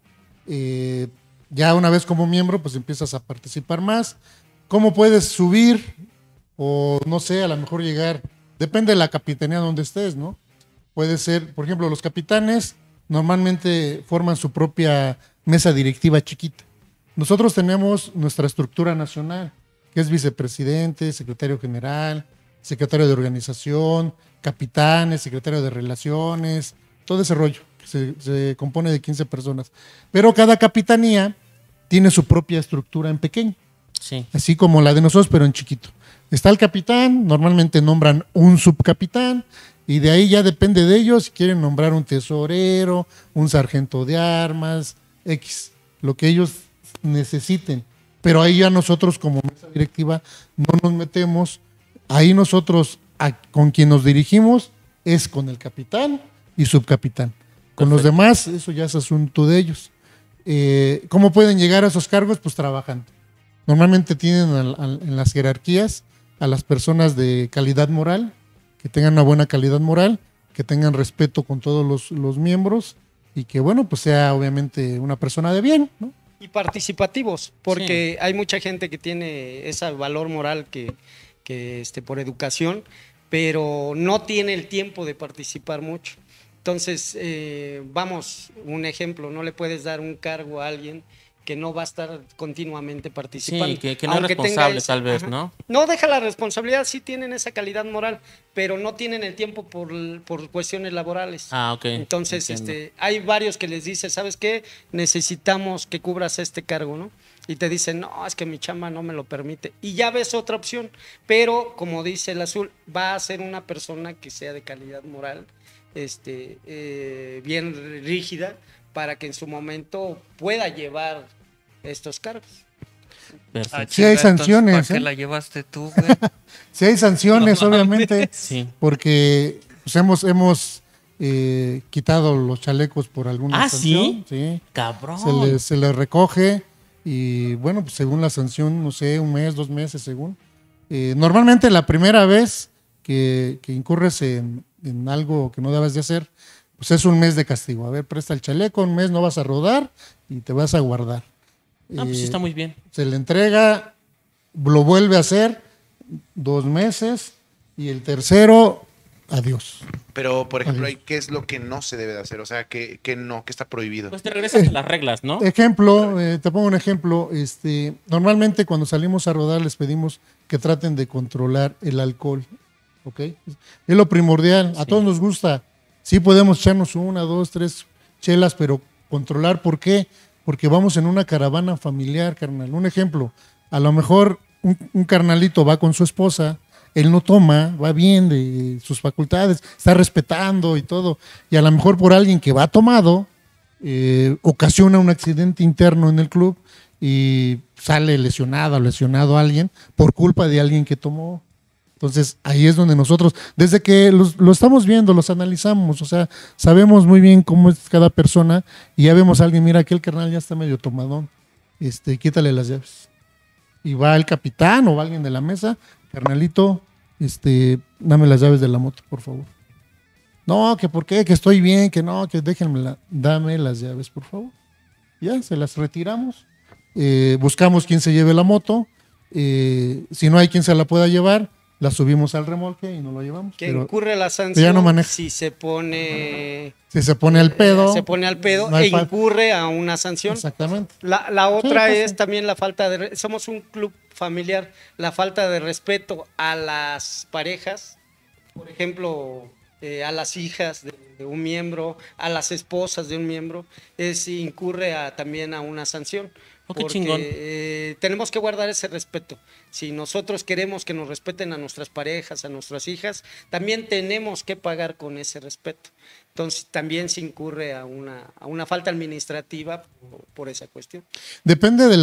Ya una vez como miembro, pues empiezas a participar más. ¿Cómo puedes subir? O no sé, a lo mejor llegar, depende de la capitanía donde estés, ¿no? Puede ser, por ejemplo, los capitanes normalmente forman su propia mesa directiva chiquita. Nosotros tenemos nuestra estructura nacional, que es vicepresidente, secretario general, secretario de organización, capitanes, secretario de relaciones, todo ese rollo, que se compone de 15 personas. Pero cada capitanía tiene su propia estructura en pequeño, Sí. así como la de nosotros, pero en chiquito. Está el capitán, normalmente nombran un subcapitán, y de ahí ya depende de ellos si quieren nombrar un tesorero, un sargento de armas, X, lo que ellos necesiten. Pero ahí ya nosotros como mesa directiva no nos metemos. Ahí nosotros con quien nos dirigimos es con el capitán y subcapitán. Con los demás, eso ya es asunto de ellos. ¿Cómo pueden llegar a esos cargos? Pues trabajando. Normalmente tienen en las jerarquías a las personas de calidad moral, que tengan una buena calidad moral, que tengan respeto con todos los miembros y que, bueno, pues sea obviamente una persona de bien, ¿no? Y participativos, porque hay mucha gente que tiene ese valor moral que por educación, pero no tiene el tiempo de participar mucho. Entonces, vamos, un ejemplo, no le puedes dar un cargo a alguien que no va a estar continuamente participando. Sí, que no es Aunque tenga responsable tal vez, ajá. ¿no? No deja la responsabilidad, sí tienen esa calidad moral, pero no tienen el tiempo por cuestiones laborales. Ah, ok. Entonces, Entiendo. hay varios que les dice, ¿sabes qué? Necesitamos que cubras este cargo, ¿no? Y te dicen, no, es que mi chamba no me lo permite. Y ya ves otra opción, pero como dice el Azul, va a ser una persona que sea de calidad moral, bien rígida, para que en su momento pueda llevar estos cargos. Perfecto. Sí hay sanciones, ¿Para qué ¿eh? la llevaste tú, güey? Sí hay sanciones, obviamente, Sí. porque pues, hemos quitado los chalecos por alguna Ah, sanción. Sí. Cabrón. Se les recoge y bueno, pues según la sanción, no sé, un mes, 2 meses, según. Normalmente la primera vez que incurres en algo que no debes de hacer, pues es un mes de castigo. A ver, presta el chaleco, un mes no vas a rodar y te vas a guardar. No, pues sí está muy bien. Se le entrega, lo vuelve a hacer 2 meses y el tercero, adiós. Pero, por ejemplo, Adiós. ¿qué es lo que no se debe de hacer? O sea, ¿qué no? ¿Qué está prohibido? Pues te regresas a las reglas, ¿no? Ejemplo, te pongo un ejemplo. Normalmente cuando salimos a rodar les pedimos que traten de controlar el alcohol. ¿Ok? Es lo primordial. A todos nos gusta. Sí podemos echarnos 1, 2, 3 chelas, pero controlar, ¿por qué? Porque vamos en una caravana familiar, carnal. Un ejemplo, a lo mejor un carnalito va con su esposa, él no toma, va bien de sus facultades, está respetando y todo, y a lo mejor por alguien que va tomado, ocasiona un accidente interno en el club y sale lesionado o lesionado alguien por culpa de alguien que tomó. Entonces, ahí es donde nosotros, desde que lo estamos viendo, los analizamos, o sea, sabemos muy bien cómo es cada persona y ya vemos a alguien, mira, aquel carnal ya está medio tomadón, quítale las llaves. Y va el capitán o va alguien de la mesa, carnalito, dame las llaves de la moto, por favor. No, que por qué, que estoy bien, que no, que déjenmela, dame las llaves, por favor. Ya, se las retiramos, buscamos quién se lleve la moto, si no hay quien se la pueda llevar, la subimos al remolque y nos lo llevamos. Que pero incurre la sanción ya no maneja. si se pone... Si se pone al pedo. Se pone al pedo no hay incurre a una sanción. Exactamente. La otra Sí, es también la falta de... Somos un club familiar, la falta de respeto a las parejas, por ejemplo, a las hijas de un miembro, a las esposas de un miembro, incurre también a una sanción. Oh, qué porque chingón. tenemos que guardar ese respeto. Si nosotros queremos que nos respeten a nuestras parejas, a nuestras hijas, también tenemos que pagar con ese respeto. Entonces también se incurre a una falta administrativa por esa cuestión. Depende de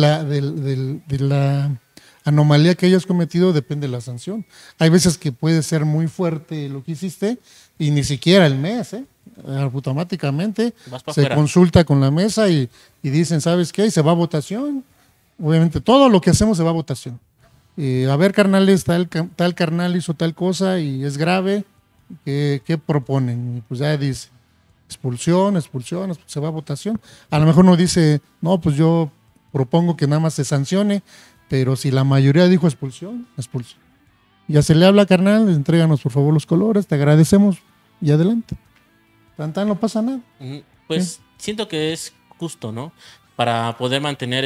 la anomalía que hayas cometido, depende de la sanción. Hay veces que puede ser muy fuerte lo que hiciste y ni siquiera el mes, automáticamente se fuera. consulta con la mesa y dicen, ¿sabes qué? Y se va a votación. Obviamente todo lo que hacemos se va a votación. A ver, carnales, tal carnal hizo tal cosa y es grave, ¿qué proponen? Y pues ya dice, expulsión, se va a votación. A lo mejor no dice, no, pues yo propongo que nada más se sancione, pero si la mayoría dijo expulsión. Ya se le habla, carnal, entréganos por favor los colores, te agradecemos y adelante. Tan no pasa nada. Pues siento que es justo, ¿no? Para poder mantener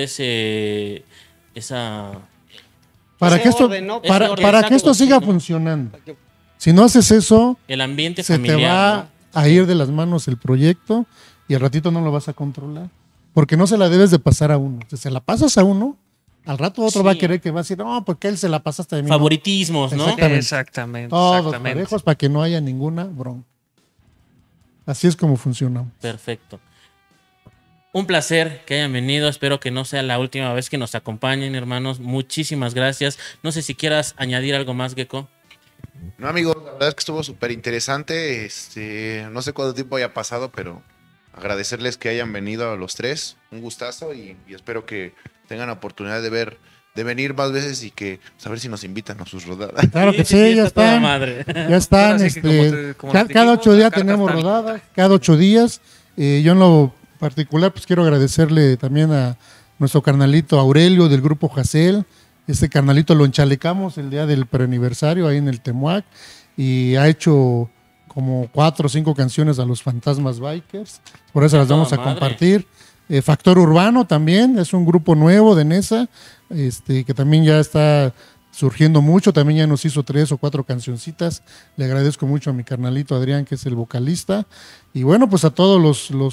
esa... Para Ese que esto, orden, ¿no? para, Ese orden, para que esto exacto, siga ¿no? funcionando. Si no haces eso, El ambiente se familiar, te va ¿no? a ir de las manos el proyecto y al ratito no lo vas a controlar. Porque no se la debes de pasar a uno. Si se la pasas a uno, al rato otro Sí. va a querer que va a decir, no, porque él se la pasaste de mí. Favoritismos, ¿no? Exactamente. Exactamente. Todos exactamente. parejos para que no haya ninguna bronca. Así es como funciona. Perfecto. Un placer que hayan venido. Espero que no sea la última vez que nos acompañen, hermanos. Muchísimas gracias. No sé si quieras añadir algo más, Gecko. No, amigos, la verdad es que estuvo súper interesante. No sé cuánto tiempo haya pasado, pero agradecerles que hayan venido a los tres. Un gustazo y espero que tengan la oportunidad de venir más veces y que pues, a ver si nos invitan a sus rodadas. Claro que sí, ya está toda están. madre. Ya están. Ahora sí que como te Cada dijimos, 8 días la carta tenemos está lista. rodadas, cada 8 días. Yo en lo particular, pues quiero agradecerle también a nuestro carnalito Aurelio del grupo Jacel. Este carnalito lo enchalecamos el día del preaniversario ahí en el Temuac y ha hecho como 4 o 5 canciones a los Fantasmas Bikers. Por eso las Toda vamos a madre. compartir. Factor Urbano también, es un grupo nuevo de Nesa, que también ya está surgiendo mucho, también ya nos hizo 3 o 4 cancioncitas. Le agradezco mucho a mi carnalito Adrián, que es el vocalista. Y bueno, pues a todos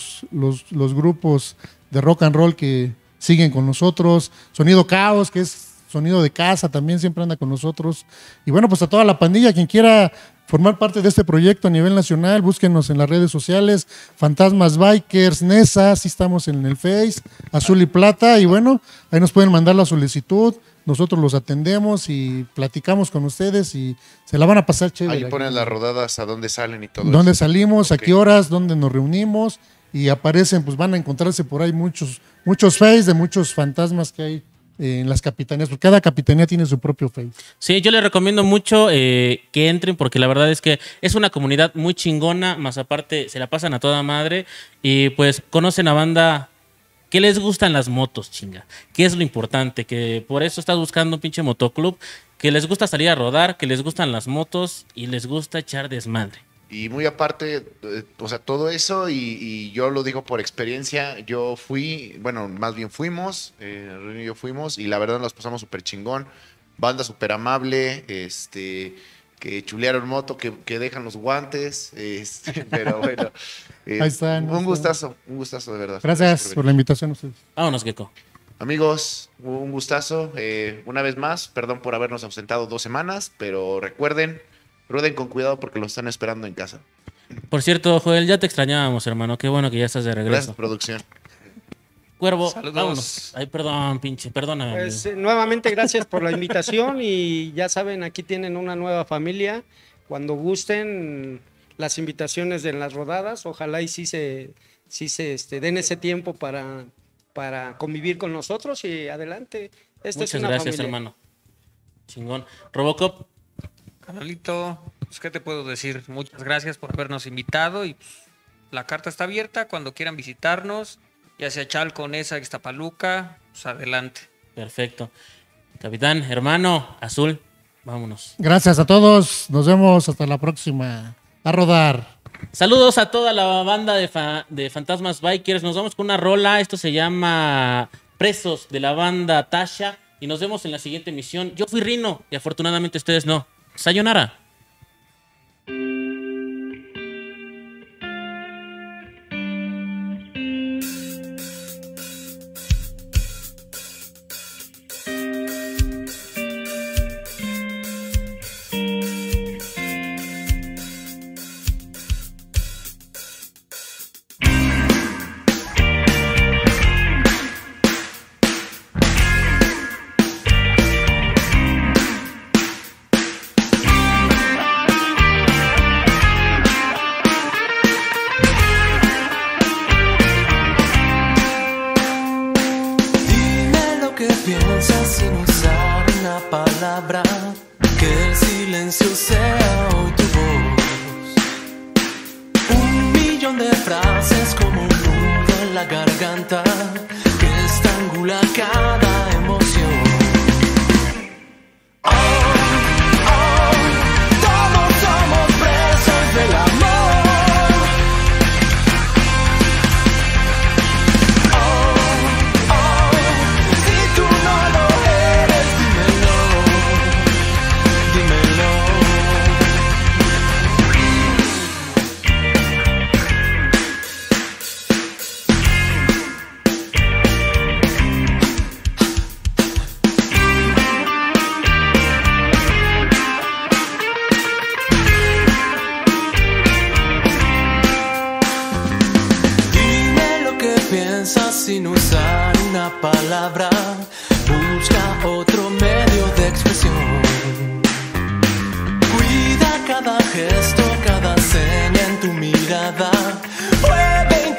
los grupos de rock and roll que siguen con nosotros. Sonido Caos, que es sonido de casa, también siempre anda con nosotros. Y bueno, pues a toda la pandilla, quien quiera formar parte de este proyecto a nivel nacional, búsquenos en las redes sociales, Fantasmas Bikers, Nesa, así estamos en el Face, Azul y Plata, y bueno, ahí nos pueden mandar la solicitud, nosotros los atendemos y platicamos con ustedes y se la van a pasar chévere. Ahí ponen las rodadas, a dónde salen y todo ¿Dónde eso. salimos? ¿A Ok. qué horas? ¿Dónde nos reunimos? Y aparecen, pues van a encontrarse por ahí muchos Face de muchos fantasmas que hay en las capitanías, porque cada capitanía tiene su propio Face. Sí, yo les recomiendo mucho que entren porque la verdad es que es una comunidad muy chingona, más aparte se la pasan a toda madre y pues conocen a banda que les gustan las motos, chinga. Que es lo importante, que por eso estás buscando un pinche motoclub, que les gusta salir a rodar, que les gustan las motos y les gusta echar desmadre. Y muy aparte, o sea, todo eso, y yo lo digo por experiencia, yo fui, bueno, más bien fuimos, René y yo fuimos, y la verdad nos pasamos súper chingón, banda súper amable, que chulearon moto, que dejan los guantes, pero bueno, Ahí están, un gustazo de verdad. Gracias por la invitación a ustedes. Vámonos, Gecko. Amigos, un gustazo, una vez más, perdón por habernos ausentado 2 semanas, pero recuerden, rueden con cuidado porque los están esperando en casa. Por cierto, Joel, ya te extrañábamos, hermano. Qué bueno que ya estás de regreso. Gracias, producción. Cuervo, Saludos. vámonos. Ay, perdón, pinche, perdóname. Pues amigo. nuevamente gracias por la invitación y ya saben, aquí tienen una nueva familia. Cuando gusten las invitaciones de las rodadas, ojalá y sí se den ese tiempo para convivir con nosotros y adelante. Esta es Muchas una gracias, familia. hermano. Chingón. Robocop, Carnalito, pues, ¿qué te puedo decir? Muchas gracias por habernos invitado y pues, la carta está abierta cuando quieran visitarnos, ya sea Chalco, Nesa, Ixtapaluca, pues adelante. perfecto. Capitán, hermano, Azul, vámonos. Gracias a todos. Nos vemos hasta la próxima. A rodar. Saludos a toda la banda de Fantasmas Bikers. Nos vamos con una rola. Esto se llama Presos, de la banda Tasha. Y nos vemos en la siguiente emisión. Yo fui Rino y afortunadamente ustedes no. Sayonara. Dime lo que piensas sin usar una palabra, que el silencio sea hoy tu voz. 1.000.000 de frases como un nudo en la garganta que estrangula cada emoción. Todos somos presos del amor. Si tú no lo eres, dímelo, dímelo. Dime lo que piensas sin usar una palabra. Busca otro medio de expresión. Cuida cada gesto, cada seña en tu mirada. Mueve